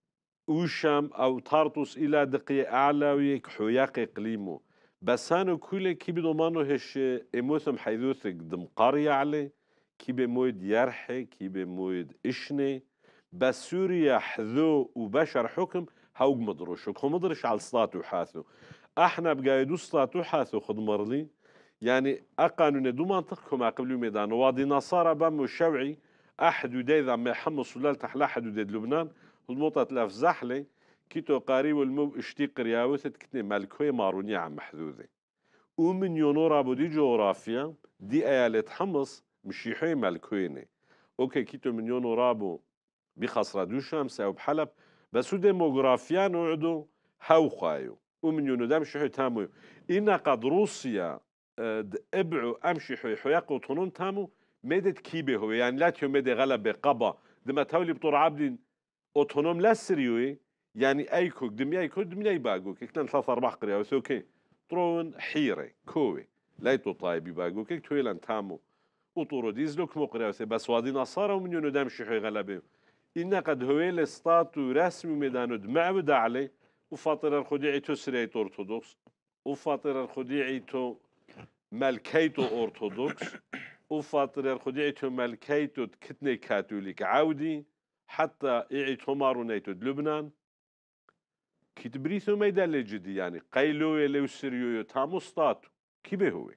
اوشم او تارتوس الى دقي اعلى ويك حياق اقليمو بس هانو كل كي بدومانو هش اموثم حيثوثك دم قرية عليه كي بمويد يرحي كي بمويد اشني بس سوريا حذو وبشر حكم هاوق مدروشك هو مدرش على السلاطو حاثو احنا بقايدو سلاطو حاثو خد مرلي يعني اقانون دو منطقكم قبل ميدان وادي نصارى بام الشوعي احد وديذا ما حمص ولا تحلا احد وديد لبنان الموطة تلاف زحلي كيتو قاري والمو اشتيق رياوثة كتني مالكوي ماروني عم محذوذي ومن يونورا بودي جغرافيا دي ايالة حمص مشيحي مالكويني اوكي كيتو من يونورا بو بخسرة دو شمس او بحلب بس ديموغرافيا نوعدو هاو خايو ومن يونو دام شيحي تامو إنا قد روسيا ابعو امشي حياق وطنون تامو مدت كيبه هو يعني لا تيو مدي غلب قبا دما تولي بطور عبد اوتونوم لا سريوي يعني ايكوك دمي ايكوك دمي اي باقوك كتن 3-4 قريه اوكي طرون حيره كوي لايتو طايبي باقوك تويلان تامو وطورو ديزلوك مقريه بس وادي نصارى ومن يونو دام شيحي غلبه إنا قد هو الستاتو رسمي ميدانو دمعود عليه وفاطر الخديعي تو سريت أرثوذكس وفاطر الخديعي تو ملكيتو أرثوذكس وفاطر الخديعي تو ملكيتو كتني كاثوليك عودي حتى إعيتو مارونيتو لبنان كتبريثو ميدان لجدي يعني قيلو يلو سريو تامو ستاتو كيف هو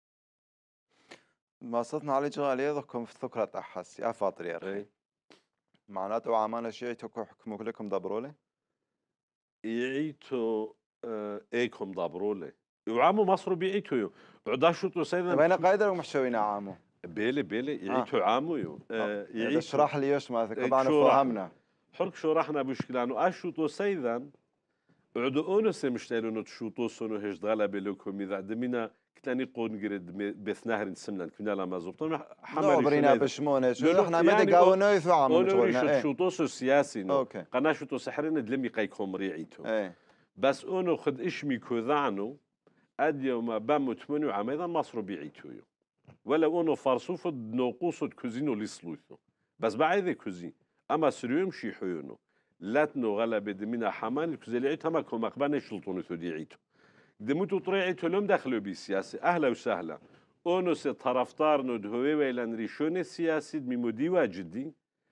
ما صرتنا على جغالية ذكم في الثكرة أحس يا فاطر يا أخي معناته عمانا شيعتو حكموك لكم دبرولي يعيتو ايكم دابرولي وعامو مصر بيعيتو يو عداشو تو سيدا بين قايدر ومحشوينا عامو بيلي يعيتو عامو يو يعيتو اشرح لي يوش مالك طبعا شو فهمنا حرك شو رحنا بشكلانو اشو تو سيدا عدو اونو سمشتيلونو تشوتو سونو هش دغلا بلوكم اذا دمينا كتاني قون قرد بثنهر نسمنا كنا لما زبطون حمري برينا بشمونه شو احنا مدى قاونو يثو عامو مشغولنا شوتو سياسي نو اوكي قناه شوتو سحرين دلمي قايكم ريعيتو بس اونو خد اشمي كوذانو اديو ما بامو تمنو عميدا مصر بيعيتو ولا اونو فارسوف نوقوسو كوزينو ليسلوثو بس بعيد كوزين اما سريوم شي حيونو لاتنو غلب دمينا حمان الكوزيلي تما كوم اقبان يشلطونو ثديعيتو دموتو طريعيتو لهم دخلوا بالسياسة اهلا وسهلا اونو سي طرفتار ندهوي ويلان ريشوني السياسي دمي واجدي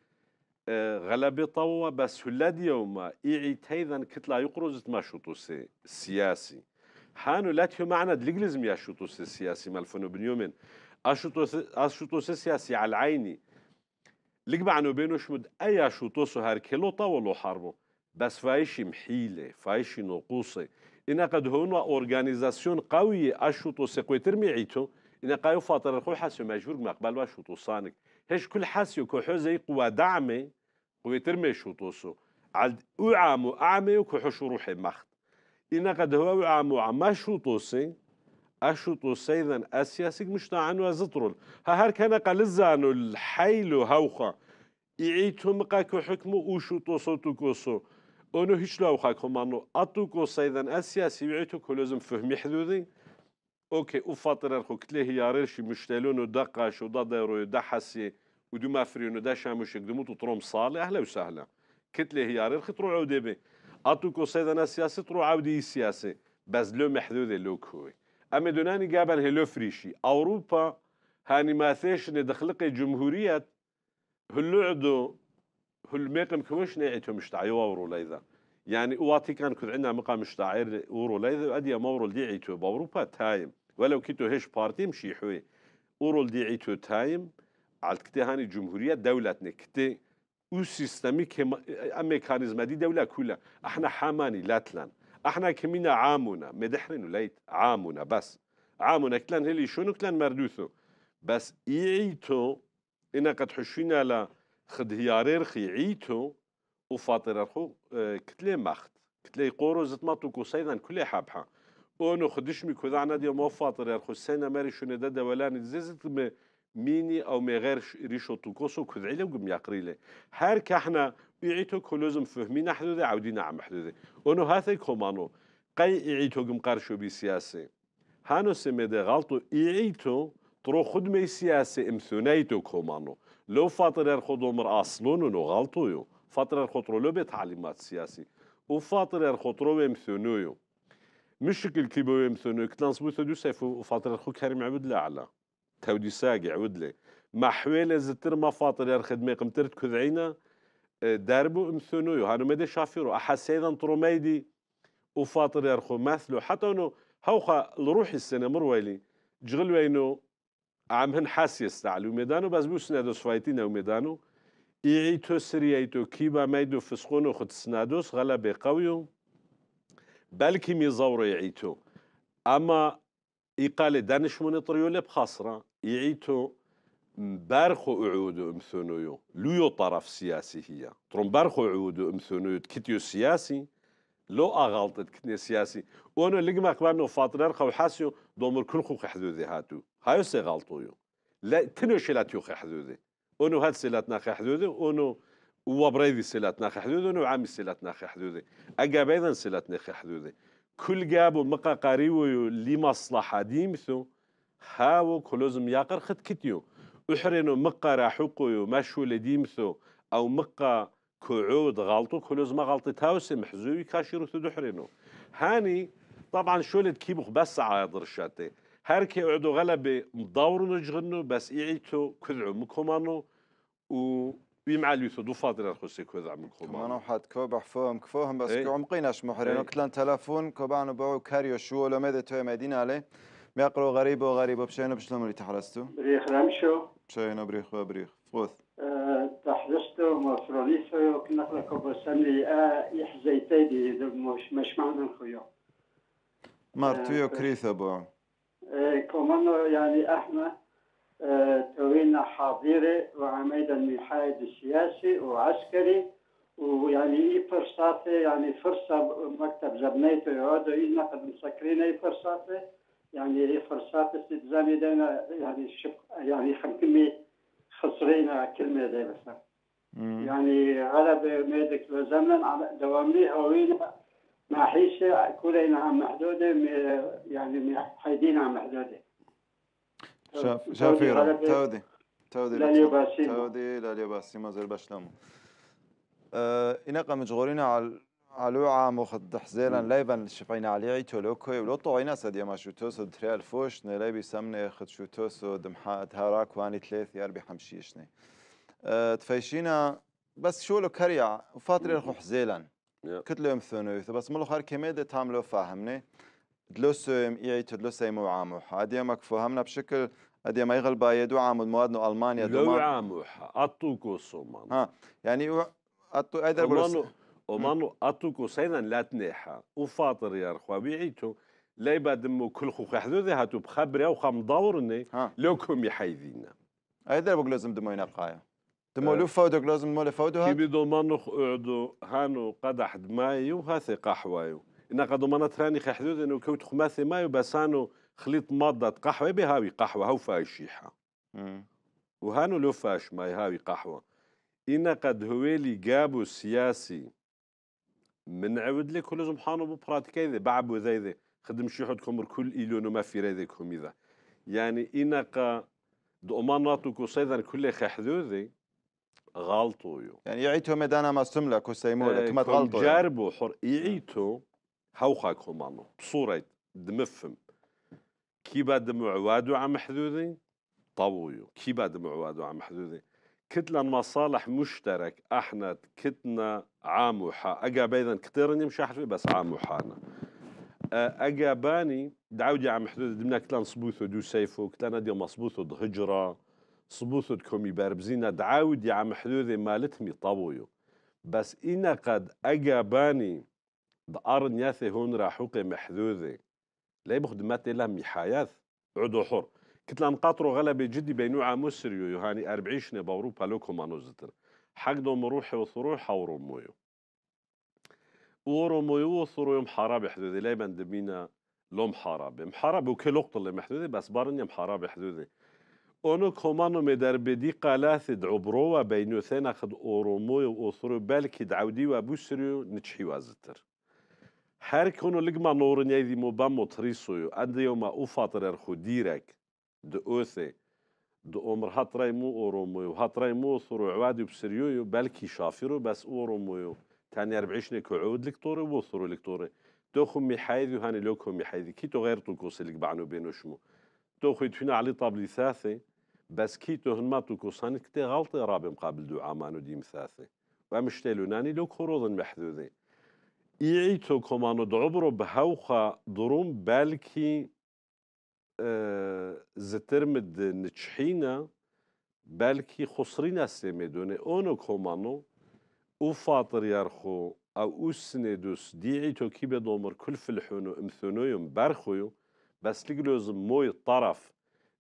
غلبي طوة بس هلاد يوما إيعي تايذا كتلا يقرز ما شوطوسي سياسي حانو لاتيو معنا دلقلزم يا شوطوسي السياسي مالفونو بنيومين أشوطوسي سياسي على العيني لقبعنو بينو شمد أي شوطوسو هاركيلو طاولو حربو بس فايشي محيلة فايشي نقوصي إنا قد هونوا أورغانيزاسيون قوية أشوطوسي قويتر ميعيتو إنا قايو فاطر الخوي حاسو مجبور مقبل واشوطوسانك هش كل حاسيو كوحو زي قوة دعمي قوة ترمي شوطوسو عد أعامو أعمي وكوحو روحي مخت إنا قد هو أعامو عما شوطوسي أشوطوسي إذن أسياسيك مشتاعنو أزطرول هار كان قلزانو الحيلو هوخا إعيتو مقاكو حكمو وشوطوسو توكوسو أونو هش لوخا كمانو أتوكوسي إذن أسياسي يعيتو كلوزم فهمي حدودي اوكي وفاطر الخو كتليه ياريرشي مشتلونو دقاش ودا ديرو دا حسي ودو مافريونو دا شاموش يقدمو تطروم صالي اهلا وسهلا كتليه يارير خطرو عودي بي اتوكو سيدنا سياسي طرو عودي سياسي بس لو محدود لو كوي اما دوناني قابل هلو فريشي اوروبا هاني ما ثيش ندخلقي جمهورية هلو عدو هل ميقم كمش نيعتو مشتعيو اورو ليذا يعني واتي كان كذ عندنا مقام مشتعير اورو ليذا وادي مورو ديعيتو باوروبا تايم ولو كيتو هيش بارتي مشي حوي اورول ديعيتو تايم على كتي هاني جمهورية دولتنا كتي او سيستمي ميكانيزم دي دولة كلها احنا حاماني لاتلان احنا كمينا عامونا مدحرين وليت عامونا بس عامونا كلان هلي شنو كلان مردوثو بس يعيتو انا قد حشينا لا خد هيارير خيعيتو وفاطر الخو كتلي مخت كتلي قورو زتماتو كوسيدان كلي حابحه اونو خدشمي كذانا دي مو فاطر الخو سنه ماري شنو ددا ولان زيزت ميني او مي غير ريشو توكوسو كذعيله وقم يقريله هر كحنا يعيتو كلوزم فهمينا حدوده عودينا عم حدوده اونو هاثي كومانو قي يعيتو قم قرشو بسياسي هانو سميدي غلطو يعيتو طرو خدمي سياسي امثونيتو كومانو لو فاطر الخو دومر اصلون انو غلطو يو فاطر الخطرو لو بتعليمات سياسي وفاطر الخطرو يمثنويو مشكل كيبو يمثنو كتلان صبوثو دو سيفو وفاطر الخو كريم عبد الأعلى تودي ساقي عود لي ما حويل زتر ما فاطر يا خدمة قمترت كذعينا داربو امثنويو هانو مدي شافيرو أحسيدا طروميدي وفاطر يرخو مثلو حتى انه هوخا لروحي السنه مرويلي جغل وينو عمهن حاسيس تعلو ميدانو بس بو سنادوس فايتين ميدانو يعيتو سريايتو كيبا ميدو فسخونو خد سنادوس غلبة قويو بلكي ميزورو يعيتو اما يقال دانش مونيطريو بخاصرة يعيتو مبارخو عودو امثونيو ليو طرف سياسي هي ترون بارخو عودو امثونيو كتيو سياسي لو أغلطت كتني سياسي وانا اللي ما قبلنا فاطر خو حاسيو دومر كل خو حدودي هاتو هاي سي غلطويو لا تنو شلات يو حدودي اونو هاد سيلاتنا حدودي اونو وبريدي سيلاتنا حدودي اونو عامي سيلاتنا حدودي اجا بيضا سيلاتنا حدودي كل جابو مقا قاريو لي مصلحه ديمثو هاو كلوزم ياقر خد كتيو احرنو مقا راحوقو ماشو لديمثو او مقا كعود غلطو كلوز ما غلطي تاوسي محزوي كاشيرو تدحرينو هاني طبعا شولد كيبوخ بس عايضر الشاتي هاركي عدو غلبي مدورو نجغنو بس إيعيتو كذعو مكومانو ويمعليو دو فاضل الخسي كذع مكومانو كمان واحد كوبح فوهم كفوهم بس ايه كعمقيناش محرينو ايه كتلان تلفون كوبانو باعو كاريو شو لو ميدي توي مدينة عليه ميقرو غريبو بشينو بشلمو اللي تحرستو بريخ رمشو بشينو بريخ فوث تحرستو مفروليسو كنقل كوبسني يحزيتي دي مش معنى خيو مارتويو كريثو بو كمان يعني احنا توينا حاضرة وعميدا من حيث السياسي وعسكري ويعني فرصات يعني فرصة مكتب زبنيته يقعدوا ينقد مسكرين فرصات يعني فرصات استلزامي دينا يعني يعني خمكمي خسرين كلمة دي بس يعني غلب ميدك زمنا على دوامي هوينا مع حيشة كلنا محدودة يعني حيدين محدودة شافيرو تودي لاليوباسي ما زال بشلمو إنقا مجغورين على عام وخد حزيلا ليبن شفينا عليه تولوكوي ولو طوينا سديا ما شوتوس ودري الفوش نلاقي بيسمني خد شوتوس ودمحات هاراك واني 3 4 5 تفيشينا بس شو له كريع وفاطري الخو حزيلا كتلو يمثونو بس ملو خار كميدة تعملو فاهمني دلوسو دلوسو يمو عامو هادي ما فهمنا بشكل هادي ما يغلب يدو عامو موادنو ألمانيا لو عامو أطوكو صومان ها يعني أطو أيضا بلوس ومانو أطوكو سينا لا تنيحا وفاطر يا رخوا بيعيتو لا يبادمو كل خو حدودي هاتو بخبري أو خام دورني لوكم يحيذينا أيضا بقول لازم دمو ينقايا دمو لو فودك لازم دمو لفودو كي بدو مانو قعدو هانو قدح دمايو هاثي قحوايو إنا قدو مانا تراني حدود إنو كوت خماثي مايو بس هانو خليط مادة قحوة بهاوي قحوة هاو فايشيحة وهانو لو فاش ماي هاوي قحوة إنا قد هويلي جابو سياسي من عود لك كل لازم حانو ببراتيكا ذي بعبو ذي خدم شيحود كمر كل إيلونو ما في ذي كوميذا يعني إنا قا دوماناتو كوسيدا كل حدودي غلطويو يعني يعيتو ميدانا ما سملا كوسيمولا كما تغلطوا جاربو حر يعيتو هوخا كومانو بصورة دمفهم كي بعد معوادو عم حدودي طويو كي بعد معوادو عم حدودي كتلة مصالح مشترك احنا كتنا عاموحا اجا بيضا كتيرني مش حفي بس عاموحانا اجا باني دعودي عم حدودي دمنا كتلا نصبوثو دو سيفو كتلا ناديو مصبوثو هجرة صبوثو كومي باربزينا دعودي عم حدودي مالتمي طويو بس إنا قد أجاباني دارن ياثي هون راحوقي محذوذي لا يبخد ماتي لهم حياة عدو حر كتلا نقاطرو غلبي جدي بينو عاموسريو يوهاني 40 بأوروبا لوكو مانوزتر حق دوم روحي وثروح ورومويو ورومويو وثرو يوم حرابي حدوذي لا يبندمينا لوم محاربي وكي لقط اللي محدوذي بس بارن يوم حرابي حدوذي اونو كومانو مدار بدي قالاث دعبروا بينو ثنا خد اورومو وثرو بالك دعودي وابوسريو نتشحي وازتر هر كونو لقما نورن يدي مبامو تريسويو عند يوم اوفاطر الخو ديرك دو اوثي دو أمر هاتراي مو أوروميو هاتراي مو ثرو عوادي بسريويو بلكي شافيرو بس أوروميو تاني 40 كعود لكتوري وثرو لكتوري توخم ميحايذي وهاني لوكم ميحايذي كيتو غير توكوس اللي بعنو بينو شمو توخي تفينا علي طابلي ثاثي بس كيتو هنما توكوس هاني كتي غلطي رابي مقابل دو عامانو ديم ثاثي ومشتلو ناني لو كروض محذوذي إيعيتو كمانو دعبرو بهوخا دروم بالكي زترمد نتشحينا بالكي خسرينا سيميدوني اونو كومانو او فاطر يرخو او اسندوس ديعيتو كيبه دومر كل فلحونو امثونويوم بارخويو بس لقلوز موي الطرف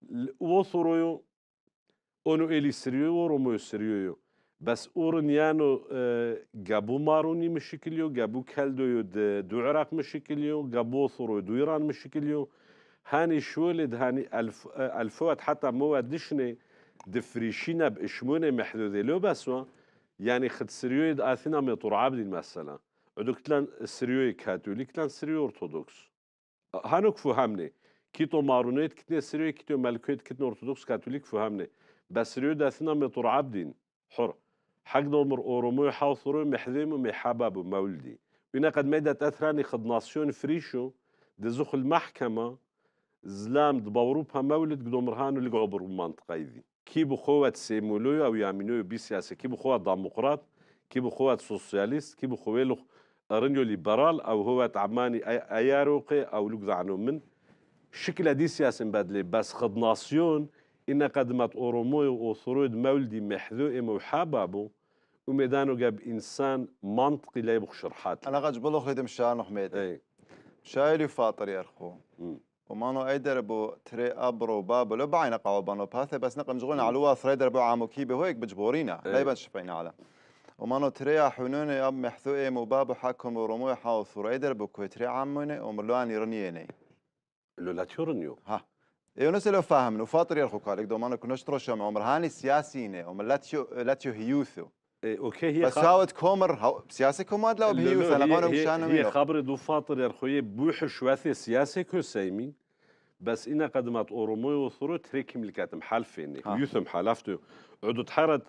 وثرويو اونو الي سريو ورومو سريو بس اورنيانو جابو ماروني مشكليو جابو كالدو دو عراق مشكليو جابو ثرو دو ايران مشكليو هاني شولد هاني الفوات حتى موادشني دفريشينا بإشمونة محدودة لو بسوا يعني خد سريويد آثنا ميطور عبدي مثلا عدوك تلان سريوي كاثوليك تلان سريو أرثوذكس هانوك فهمني كيتو مارونيت كتني سريوي كيتو ملكويت كتني أرثوذكس كاثوليك فهمني بس سريويد آثنا ميطور عبدين حر حق دومر أورومو يحاوثرو محذيم ومحابب ومولدي وإنا قد ميدت أثراني خد ناسيون فريشو دزوخ المحكمة زلام دبوروبها مولد قدوم رهانو اللي قعبر المنطقة ذي كيبو خوات سيمولويو أو يامينويو بسياسة كيبو خوات ديمقراط كيبو خوات سوسياليست كيبو خويلو رنيو ليبرال أو هوات عماني أياروقي أو لقذعنو من شكل دي سياسة مبادلة بس خد ناسيون إن قدمت أورومويو وثرويد مولدي محذوئي محابابو وميدانو جاب إنسان منطقي لا يبغى شرحات أنا قد جبلو خليد مشان حميد أي شايلي فاطر يرخو ومانو ايدر بو تري ابرو بابو لو بعين قاو بانو باثه بس نقم جغونا على ثريدر بو عامو كيبه هيك بجبورينا لا يبان شفينا على ومانو تري حنوني اب محثوئي مو بابو حكم ورموي حاو ثريدر بو كوتري عاموني ومرلوان يرنيني لو لا تيرنيو ها ايو نسلو فاهم انه فاطر يرخو قالك دومانو كنشترو شو عمر هاني سياسيين ومن لاتيو هيوثو اوكي هي بس هاوت كومر سياسي كوماد لو بهيوث انا قانون مشانو هي خبر دو فاطر يرخوي بوح شواثي سياسي كو سيمي بس إنا قدمت أوروموي وثرو تريكي ملكاتم حالفيني يوثم حالفتو عدو تحرد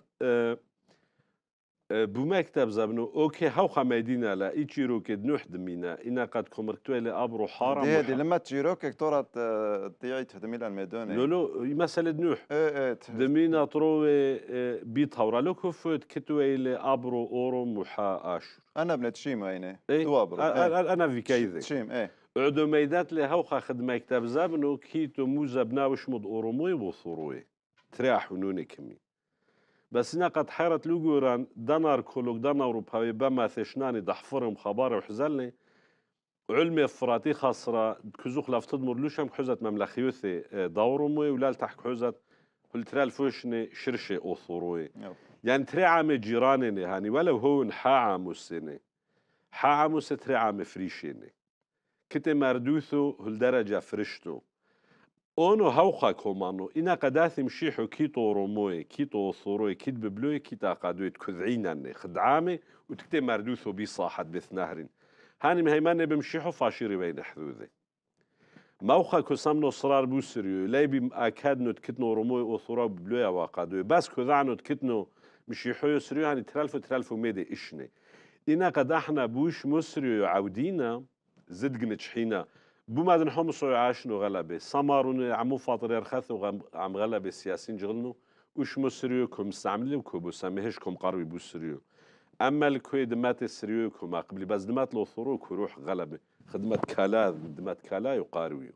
بوما كتاب زابنو اوكي هاو خميدينا لا ايتشيرو كد نوح دمينا إنا قد كومركتوي لأبرو حارم دي لما تجيروك كتورة طيعت هدميلا الميدوني لولو مسألة نوح دمينا تروي بيت هورا لوكو فوت كتوي لأبرو أوروم وحا آشر أنا بنتشيم هيني دوابرو أنا في كايذي تشيم عدو ميدات لي هاوخا خدمة كتاب زابنو كيتو موزا بناوش مد أوروموي وثروي تريح ونوني كمي بس إنا قد حيرت لوغوران دانار كولوك دانا أوروباوي بما ثشناني دحفرهم خبار وحزلني علمي فراتي خاصرة كزوخ لافتد مرلوشم حزت مملخيوثي داوروموي ولال تحك حزت قلت فوشني شرشي أو ثروي يعني تري عام جيراني هاني ولو هو حاعم السنة حاعم تري عام فريشيني كتي مردوثو هالدرجة فرشتو اونو هوخا كومانو إنا قداثي مشيحو كيتو روموي كيتو ثروي كيت ببلوي كيتا قادوي تكذعيناني خدعامي وتكتي مردوثو بي صاحت بثنهرين هاني مهيماني بمشيحو فاشيري بين حدوذي موخا كسامنو صرار بوسريو لايبي أكادنو تكتنو روموي وثروي ببلوي وقادوي بس كذعنو تكتنو مشيحو يسريو هاني ترالفو ميدي إشني إنا قد احنا بوش مسريو عودينا زد نجحينا بوما دنحوم صوي عاشنو غلبة سمارون عمو فاطر يرخثو عم غلبة سياسيين جغلنو وش مسريو كم استعملوا كوبو سامهش كم قاربي بوسريو اما الكوي دمات السريو كما قبل بس دمات لو ثروك وروح غلبة خدمة كالا دمات كالا يقارويو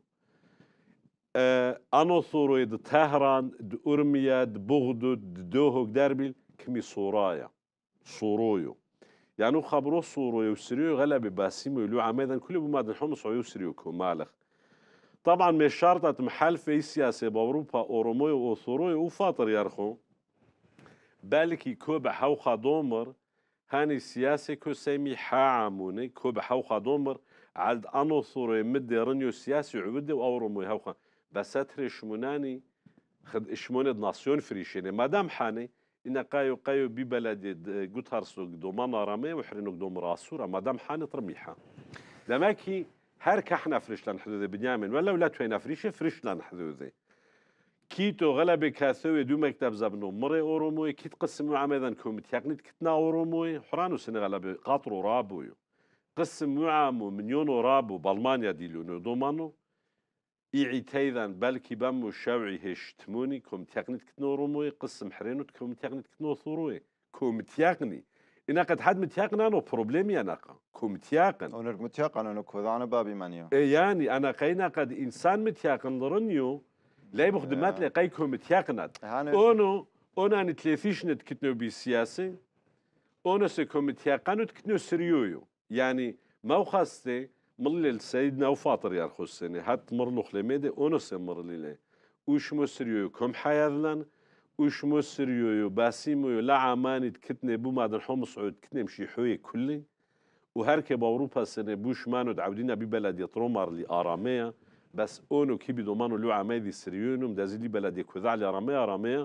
انو ثورو د طهران د ارميا د بغداد د دوهوك دربيل كمي صورايا صورويو يعني خبرو صورو يسريو غلبة باسيمو يلو عميدا كل بما دنحوم صعو يسريو كمالخ طبعا مش شرطة محل في سياسة بأوروبا أوروموي وثروي وفاطر يرخو بالكي كوب حوخا دومر هاني سياسة كو سيمي حاعموني كوب حوخا دومر عالد أنو ثروي مدي رنيو سياسي عبدي وأوروموي هوخا بس أتري شموناني خد إشموني ناسيون فريشيني مادام حاني إن قايو ببلد قطرسوك دومانا رامي وحرينوك دوم راسورة مادام حاني ترميحا لماكي هارك احنا فريش لان حدوذي بنيامن ولا توينا فريش فريش لان حدوذي كيتو غلبة كاثوي دو مكتب زبنو مري أوروموي كيت قسم عمدا كومت يقنيت كتنا أوروموي حرانو سنة غلبة قاطرو رابويو قسم عامو مليون رابو بالمانيا ديلونو دومانو إيعي تايذا بالكي بامو شاوعي هشتموني كومت يقنيت كتنا أوروموي قسم حرينو كومت يقنيت كتنا ثوروي كومت يقني إنا قد حد متيقن أنا بروبليمي أنا كومتيقن ونرك متيقن أنه كذا بابي مانيا يعني أنا قينا قد إنسان متيقن ضرنيو لا يبخدمات لقيكم متيقنات أنا نتلافيش نتكتنو بالسياسة أنا سكم متيقن وتكتنو سريويو يعني ما خاصة ملل سيدنا وفاطر يا الخسني هات مرلو خلميدي أنا سمر لي وش مو سريويو كم حياذلن وش مو سريويو باسيمو لا عماني تكتني بو ما دنحوم صعود كتني مشي حوي كلي وهركب أوروبا سنة بوش مانو تعودين ببلد يطرمر لآرامية بس أونو كي بدومانو لو عمايدي سريونو مدازيلي بلد يكوذع لآرامية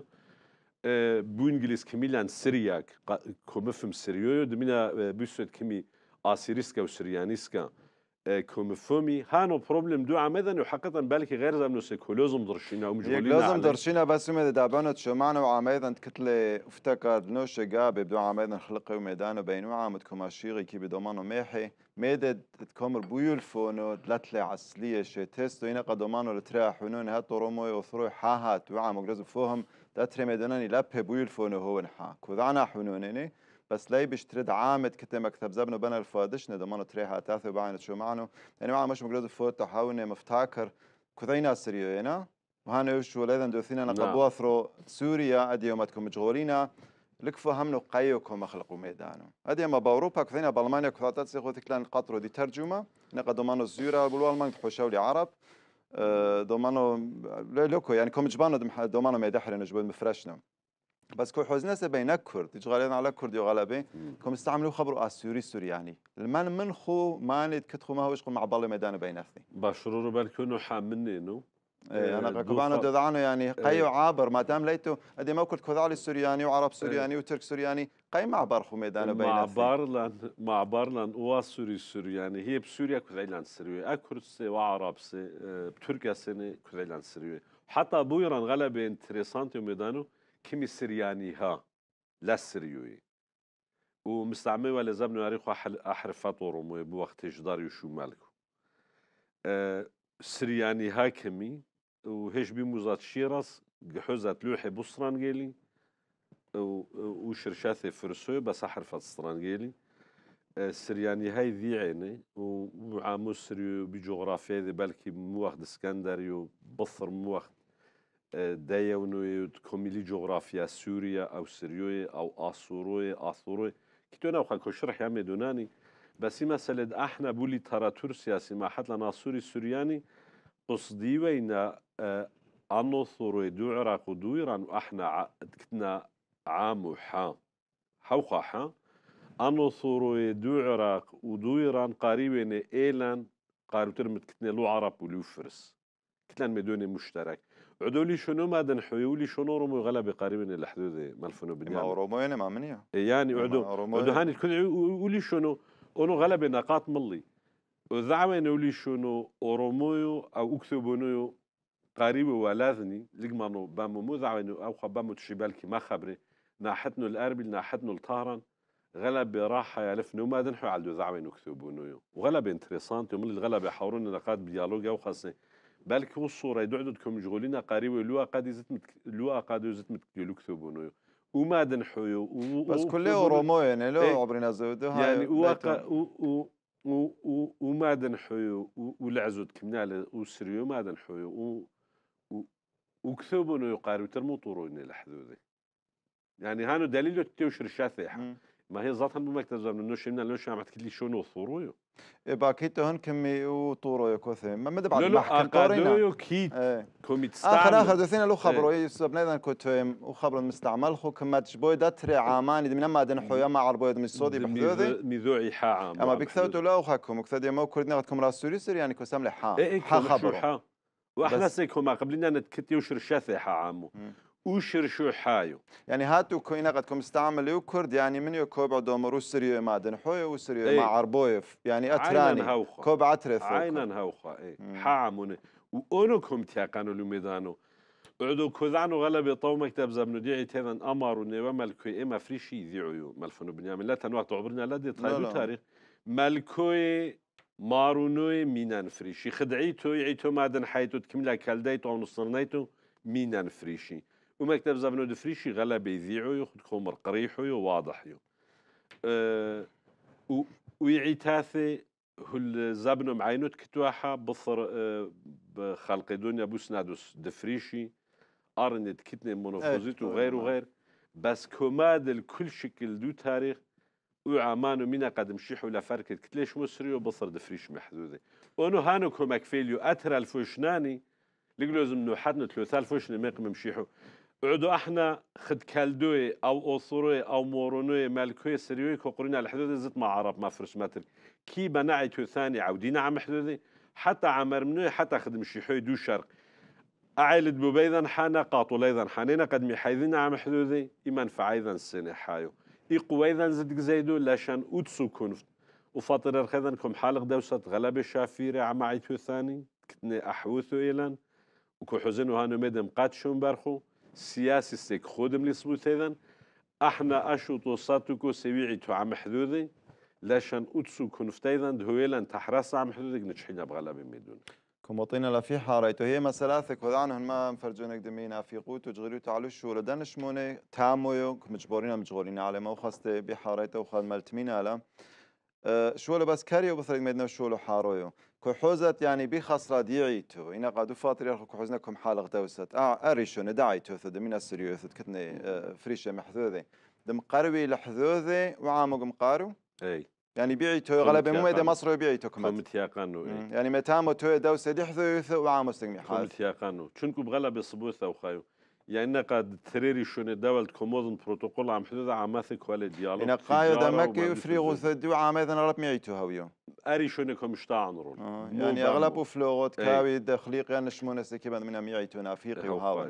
بو إنجليز كميلان سرياك كومفم سريويو دمينا بوسوت كمي آسيريسكا وسريانيسكا كومفومي هانو بروبلم دو عمدن وحقيقة بالك غير زمنو سيكولوزم درشينا ومجهولين لازم درشينا بس مدى دابانت شو معنا وعميدن كتلة افتكر نوش قابي بدو عميدن خلقي وميدانو بينو عامد كماشيغي كي بدومانو ميحي ميدد تكمر بيولفونو دلتلي عسلية شي تيستو هنا قدومانو لتريح حنون هاتو روموي وثروي حاهات وعام وقرزو فوهم داتري ميداناني لابه بيولفونو هو نحا كوذعنا حنونيني بس لي بيشترد عامد كتة مكتب زبنو بنا الفادش ندمانو تريحة تاثي وبعينت شو معنو يعني معنا مش مقرزو فوت تحاوني مفتاكر كذينا سريو هنا وهنا وشو لذا دوثينا نقبوا ثرو سوريا أديوماتكم مجغولينا لكفوا همنو قيوكم مخلقوا ميدانو أديما بأوروبا كذينا بألمانيا كثاتات سيخو ثكلان القطر دي ترجمة نقدومانو الزيورة بالوالمان تحوشاولي عرب دومانو لوكو يعني كم جبانو دومانو ميدحر نجبود مفرشنا بس كل حزنا سبينا كرد تجغالينا على كرد وغلبي كم استعملوا خبروا سوري يعني المن من خو ما نتكتخو ما هوش مع بالي ميدان بينثني باشرورو بالكونو حامنينو انا كبانو ددعانو يعني قيو عابر ما دام ليتو ادي ما كنت كذالي سورياني وعرب سورياني وترك سورياني قي معبر خو ميدان بينثني معبر لان واسوري سورياني هي بسوريا كذيلان سوري اكردسي وعرب سي بتركيا سنه كذيلان سوري حتى بويران غلبه انتريسانتي ميدانو كمي سرياني ها لا سريوي ومستعمل ولا زبنو ياريخو أحرفات ورومو بوقت جدار يشو مالكو سرياني ها كمي وهيش بموزات شيراس جحوزات لوحي بصران جيلي وشرشاثي فرسوي بس أحرفات صران جيلي سرياني هاي ذي عيني وعامو سريو بجغرافيا ذي بالكي موخد اسكندريو بصر موخد دايونو كوميلي جغرافيا سوريا او سريوي او اثوروي كتونا وخاكو شرح يا ميدوناني بس مسألة احنا بولي تراتور سياسي ما حد لنا سورياني قصدي وينا انو ثوروي دو عراق ودو ايران واحنا كتنا عام وحا حوخا حا انو ثوروي دو عراق ودو ايران قاريبين ايلان قاربتر متكتنا لو عرب ولو فرس كتلان ميدوني مشترك عدولي شنو ما دنحويولي شنو رومو غلبي قريبين الحدود مالفنو بنيان ما رومو يعني ما منيا يعني عدو هاني الكل يقولي شنو انو غلبي نقاط ملي وذعوين يقولي شنو اورومويو او اكتبونيو قريب ولاذني لقمانو بامو مذعوين او خبامو تشيبالكي ما خبري ناحتنو الاربل ناحتنو الطهران غلبي راحة يلفنو ما دنحو على ذعوين اكتبونيو وغلبي انتريسانت وملي الغلبي حاورون نقاط بديالوج او خاصه بالك هو الصورة يدعدكم مشغولين قريبة لوا قاد يزت متكلو كتبونو وما دنحويو بس كله رومو يعني لو عبرنا زودو يعني وما دنحويو ولعزود كمنال وسريو ما دنحويو وكتبونو يقارب ترموطورون الحدودي يعني هانو دليل تيوشر شاثيحة ما هي ذاتها بمكتب زمن النوش من النوش عم تكلي شنو ثورويو باكيتو هن كمي وطورو يكوثي ما مدب على المحكم طورينا كيت كومي تستعمل آخر دوثينا لو خبرو يسبب نيدان كوتويم وخبر المستعمل خو كما تشبوي داتري عامان إذا من ما دنحو يا ما عربوي دم الصودي بحذوذي مذوعي حا عام أما بكثوتو لا وخاكم وكثادي ما كردنا غتكم راس سوري سوري يعني كوسام لي حا خبرو وإحنا سيكم قبلنا نتكتي وشرشاثي حا عامو وشرشو حايو يعني هاتو كوينة قدكم استعملوا كرد يعني من يكوب عدومرو سريو ما دنحوي وسريو ما عربويف يعني أتراني كوب عترث عينا هوخا حامون وأنكم تيقانوا لميدانو عدو كذعنو غلبي طو مكتب زبنو ديعي تيذن أمارو نيوه ملكوي إما فريشي يذيعو ملفنو بنيامين لا تنوقت عبرنا لا دي لا طايدو لا تاريخ ملكوي مارونوي مينان فريشي خدعيتو يعيتو مادن حيتو تكملا كالدايتو أو نصرنايتو مينان فريشي ومكتب زبنو دي فريشي غلبي يذيعو يخد خمر قريحو واضح يو أه ويعيتاثي هل زبنو معينوت كتواحا بصر بخلق دنيا بوسنادوس دفريشي أرند كتني منفوزيت وغير وغير بس كوماد الكل شكل دو تاريخ وعمانو منا قد مشيحو لفركت كتليش مصري وبصر دفريش محدودة وانو هانو كوماك فيليو أترى الفوشناني لقلوزم انو حدنا ثلاثة الفوشن ميق ممشيحو عدو احنا خد كالدوي او اوصروي او مورونوي مالكوي سريوي كوقرينا الحدود زت مع عرب ما فرس ماتر كي بناعتو ثاني عودينا عم حدودي حتى عمر منوي حتى خد مشيحوي دو شرق أعيلد ببيذا حانا قاطو ليذا حانينا قد ميحيذنا عم حدودي إيمان فعيذا السنة حايو إيقويذا زدق زيدو لاشان أدسو كنفت وفاطر الخيذنكم حالق دوسة غلبة شافيرة عم عيتو ثاني كتني أحوثو إيلان وكو حزنو هانو ميدم قاتشون برخو سياسي سيك خودم لسبوت إذن احنا أشو توصاتوكو سويعيتو عم حدودي لاشان أدسو كنفت إذن دهويلان تحرس عم حدودي نجحينا بغلبة ميدون كمطينا لا في حاريتو هي مسلاثك وذعنهن ما مفرجونك دمينا في قوتو جغريو تعالو شو لدنش موني تامويو مجبورين على ما وخسته بحاريتو وخال ملتمين على شولو بس كاريو بثرق ميدنا شولو حارويو كحوزت يعني بخسرة ديعيتو إنا قادو فاطر يرخو كحوزنكم حالق دوست أريشو ندعيتو ثد من السريو ثد كتني فريشة محذوذي دم قروي لحذوذي وعامو مقارو أي يعني بيعيتو غلبة مو ميدا مصر وبيعيتو كمت كومتياقانو يعني متامو تو دوسة دحذو وعامو استقمي حاث كومتياقانو چونكو بغلبة صبوثة وخايو يعني قد تريري شون دولت كومودن بروتوكول عم حدودة عماثك ولا ديالوج إن قايد مكي وفريغو ثدو عاميدن رب ميعيتو هاويو أري شونكم اشتاعن رول يعني أغلبو فلوغوت كاوي دخليق يعني شمونة سكيبان من ميعيتو نافيقي وهاوي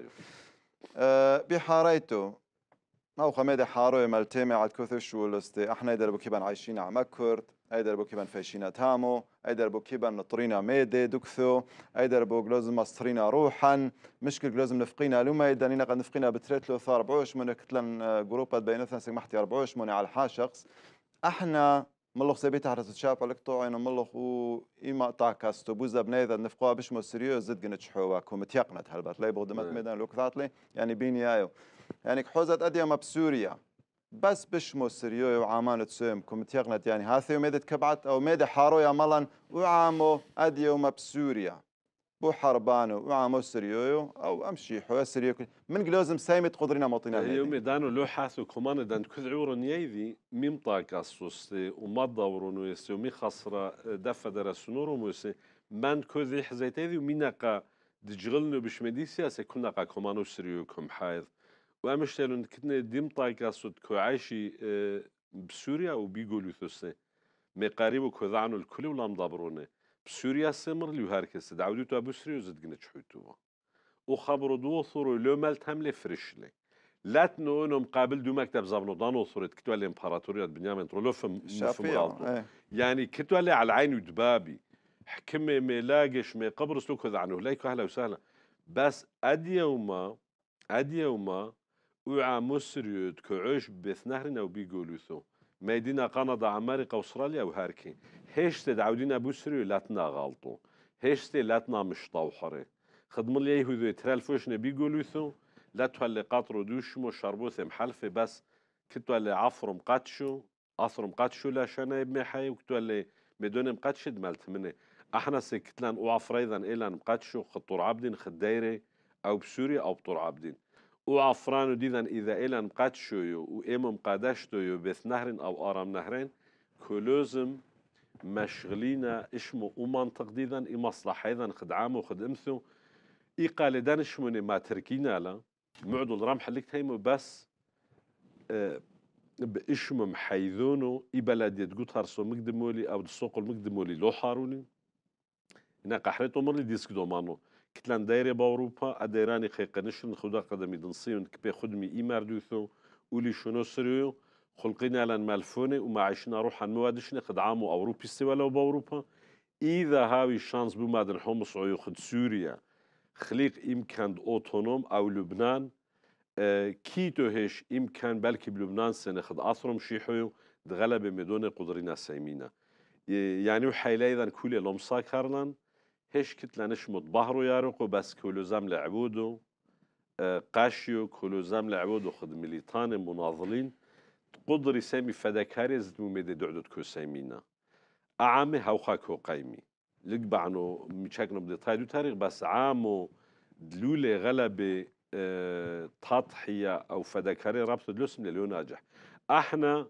بحاريتو ما هو خميدة حاروي مالتيمي على كثش ولستي احنا يدربو كيبان عايشين على مكرت ايدربو كيبان فايشينا تامو ايدربو كيبان نطرينا ميدي دكثو ايدربو جلوزم مصرينا روحا مشكل جلوزم نفقينا لوما يدانينا قد نفقينا بتريتلو ثار 24 من كتلن جروبات بيناتنا سمحتي 24 على الحا شخص احنا ملخ سبيت حرس تشاف على قطوعين ملخ و إما تاكاستو بوزا بنيذا نفقوا بش مو سريو زد جنتش حوا كومت يقنت هالبات لا يبغى ميدان لو كثاتلي يعني بيني ايو يعني حوزت أديما بسوريا بس بشمو سريو وعامان تسوم كومت يقنت يعني هاثيو ميدت كبعت أو ميد حارو يا ملان وعامو أديما بسوريا بو حربانو وعامو سريو أو أمشي حوا سريو من جلوزم سايمت قدرنا مطينا هي ميدانو لو حاثو كمان دان كذعورن يذي ميمطا كاسوستي وما دورونو يسي ومي خسرة دفا درسونورو موسي من كذي حزيتيذي وميناقا دجغلنو بشمدي سياسي كناقا كمانو سريو كم حايذ وامشتلون كتنا ديمطا كاسوت كو عايشي بسوريا وبيقولوا ثوسي مي قريبو كذعنو الكل ولا مدبرونه بسوريا سمر ليو هاركس دعودو ابو سريو زدقنا تشحوتو وخبروا دوثروا لو مالت هملي فريشلي لاتنو انهم قابل دو مكتب زبنو دانو ثرت كتوا الامبراطوريات بنيامين ترولوف مفهوم يعني كتوا اللي على العين ودبابي حكمي ملاقش مي قبرص لو كذعنو هلايك اهلا وسهلا بس اديوما وعا مسريود كعوش بث نهرنا وبيقولوا ثو ميدينا قندا أمريكا أستراليا وهاركي هيش تدعودين أبو سريو لاتنا غالطو هيش لاتنا مش طوحري خدم لي يهودي ترالفوش بيقولوا ثو لا تولي قاطرو دوشمو شربوث محلفة بس كتو اللي عفرم قاتشو عصرم قاتشو لا شانا ابن حي وكتو اللي مدون مقاتش دمالت مني احنا سكتلان وعفريضا إلان مقاتشو خطور عبدين خدايري أو بسوريا أو بطور عبدين وعفرانو ديدان إذا إلان قاتشويو وإمم قادشتويو بث نهر أو آرام نهرين كلوزم مشغلينا إشمو ومنطق ديدان إي مصلحة إذن خدعامو خدمثو إي قال دانشموني ما تركينا لا معدو الرمح اللي كتايمو بس بإشمو محيذونو إي بلدية قطهرسو مقدمولي أو السوق المقدمولي لو حاروني هنا قحريتو مرلي ديسك دومانو كتلان دايري باوروبا اديراني خيقنشن خدا قدمي دنسيون كبي خدمي ايمار دوثو ولي شنو سريو خلقنا لان مالفوني وما عايشنا روحا موادشنا قد عامو اوروبي استوى لو باوروبا اذا هاوي الشانس بمادن حمص عيو خد سوريا خليق إمكان أوتونوم أو لبنان كيتو هيش إمكان بلكي بلبنان سنخد أثرم شيحو دغلب مدون قدرنا سيمينا يعني وحيلا إذا كل لمسا كارلان هيش كتلانش متبهرو يارقو بس كولوزام لعبودو قاشيو كولوزام لعبودو خد ميليتان مناضلين قدري سامي فداكاري زدمو ميدي دعدود كو سيمينا أعامي هاوخا كو قايمي لقبعنو مشاكنا بدي تايدو تاريخ بس عامو دلولي غلبة تضحية أو فداكاري رابطة دلوسم لليو ناجح احنا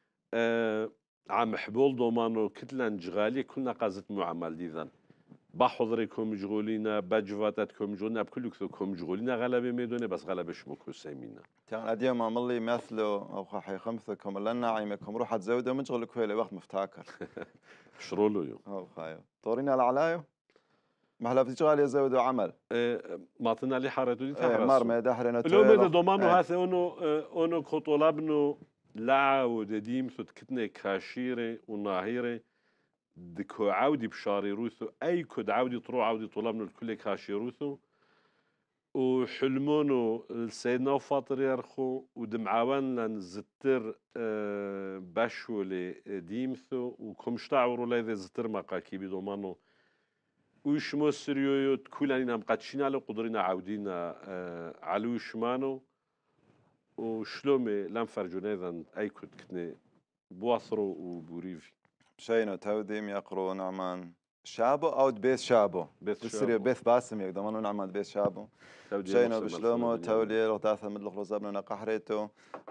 عم حبول دومانو كتلان جغالي كلنا قازت معامل ديذان بحضركم مشغولين بجواتاتكم مشغولين بكلكم مشغولين غلبة ميدوني بس غلبة شموكو سيمينا كان أديم عملي مثله أو خاحي خمسكم لنا عيمكم روح تزوده مشغل كويلة وقت مفتاكر شرولو يو أو خايو طورينا العلايو محلا في شغال يزودوا عمل ما طلنا لي حارتو دي مار ما دحرنا لو ميدا دومانو هاث اونو كوطولابنو لا وديم ثت كتني كاشيري وناهيري دكو عودي بشاري روثو اي كود عودي طرو عودي طلابنو الكل كاشي روثو وحلمونو السيدنا وفاطر يرخو ودمعاوان لان زتر باشو لي ديمثو وكمشتاعورو ليذي زتر مقاكي بدومانو ويشمو سريويو تكولانينا مقاتشين على قدرنا عودينا على ويشمانو وشلومي لام فرجوني ذن اي كود كتني بواثرو وبوريفي شينو توديم يقرو نعمان شابو او بيت شابو بسريو بيت باسم يقدمانو نعمان بيت شابو شينو بشلومو تولي رغداثة مدل خلوزابنو نقحريتو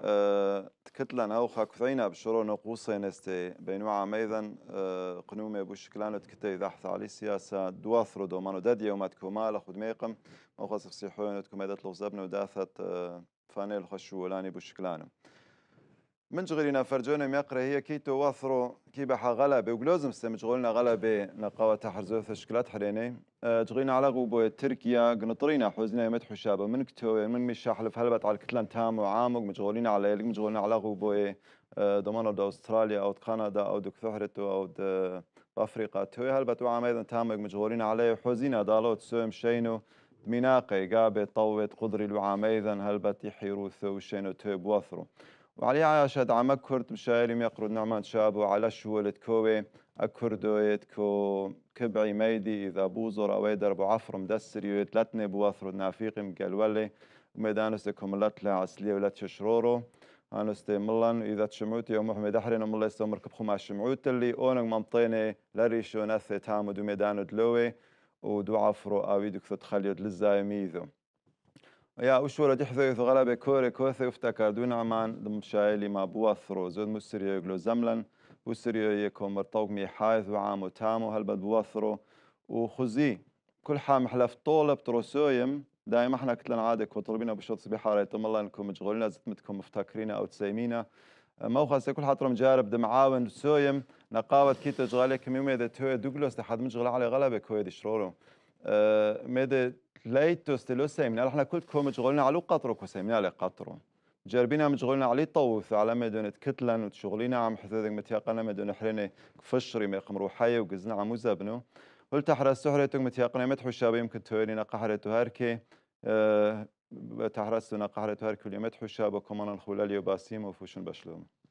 تكتلن اوخا كثينا بشرو نقوصي نستي بينو عاميذن قنومي بوشكلانو تكتي ذاحث علي سياسة دواثرو دومانو دادية وما تكومال خد ميقم موخص فسيحوين تكوميدات لغزابنو داثت فانيل خشو ولاني بوشكلانو من جغلنا فرجونا ميقرا هي كيتو واثرو كي بحا غلبة وقلوزم مشغولنا غلبة نقاوة تحرزوث شكلات حريني جغينا على غوبو تركيا قنطرينا حوزنا مدحو شابة من كتو من مشاحلف هلبت على الكتلان تام وعامق مشغولين على يلق مشغولنا على غوبو ضمانو دا أستراليا أو كندا أو دو كثحرتو أو بأفريقيا توي هلبت وعام أيضا تامق مشغولين عليه حوزينا دالوت سوم شينو ميناقي قابة طوت قدري الوعام أيضا هلبت يحيروثو شينو توي بواثرو وعلي عاشد عمك كرد مشايلي ميقرد نعمان شابو على شولت كوي أكردويت كو كبعي ميدي إذا بوزر أو يدر بعفر مدسريويت لاتني بواثرو نافيقي مقالولي وميدانوس لكم لاتلا عسلية ولا تشرورو أنوستي ملان إذا تشمعوتي يوم محمد أحرين ملا يستمر كبخو مع الشمعوت اللي أونك ممطيني لريشو نثي تامو دو ميدانو دلوي ودو عفرو أو يدوك تخليو دلزاي ميذو يا وشورة دحذو غلبة كوري كوثي افتكر دون عمان دم شايلي ما بواثرو زود مستريو يقلو زملا وستريو يكون مرطوق ميحايث وعامو تامو هلبد بواثرو وخزي كل حام حلف طولب تروسويم دائما احنا كتلنا عادك وطلبينا بشوط صبيحة رايتم الله انكم مشغولين زتمتكم مفتكرين او تسيمينا موخص كل حاطر مجارب دمعاون سويم نقاوة كيتو جغالي كميومي اذا توي دوغلوس لحد مشغل على غلبة كويد شرورو ميدي ليتو ستيلو سيمنا احنا كلكم مشغولين على قطرو كسيمنا على قطرو جربينا مشغولين على طوف على مدينة كتلن وتشغلينا عم حثوذك متيقنا مدينة حريني فشري ميقم روحية وقزنا عمو زبنو قلت حرس سحرتك متيقنا مدحو الشابي يمكن توينينا قحرتو هاركي تحرستنا قحرتو هاركي اللي مدحو الشابو كمان الخولالي وباسيم وفوشن بشلوم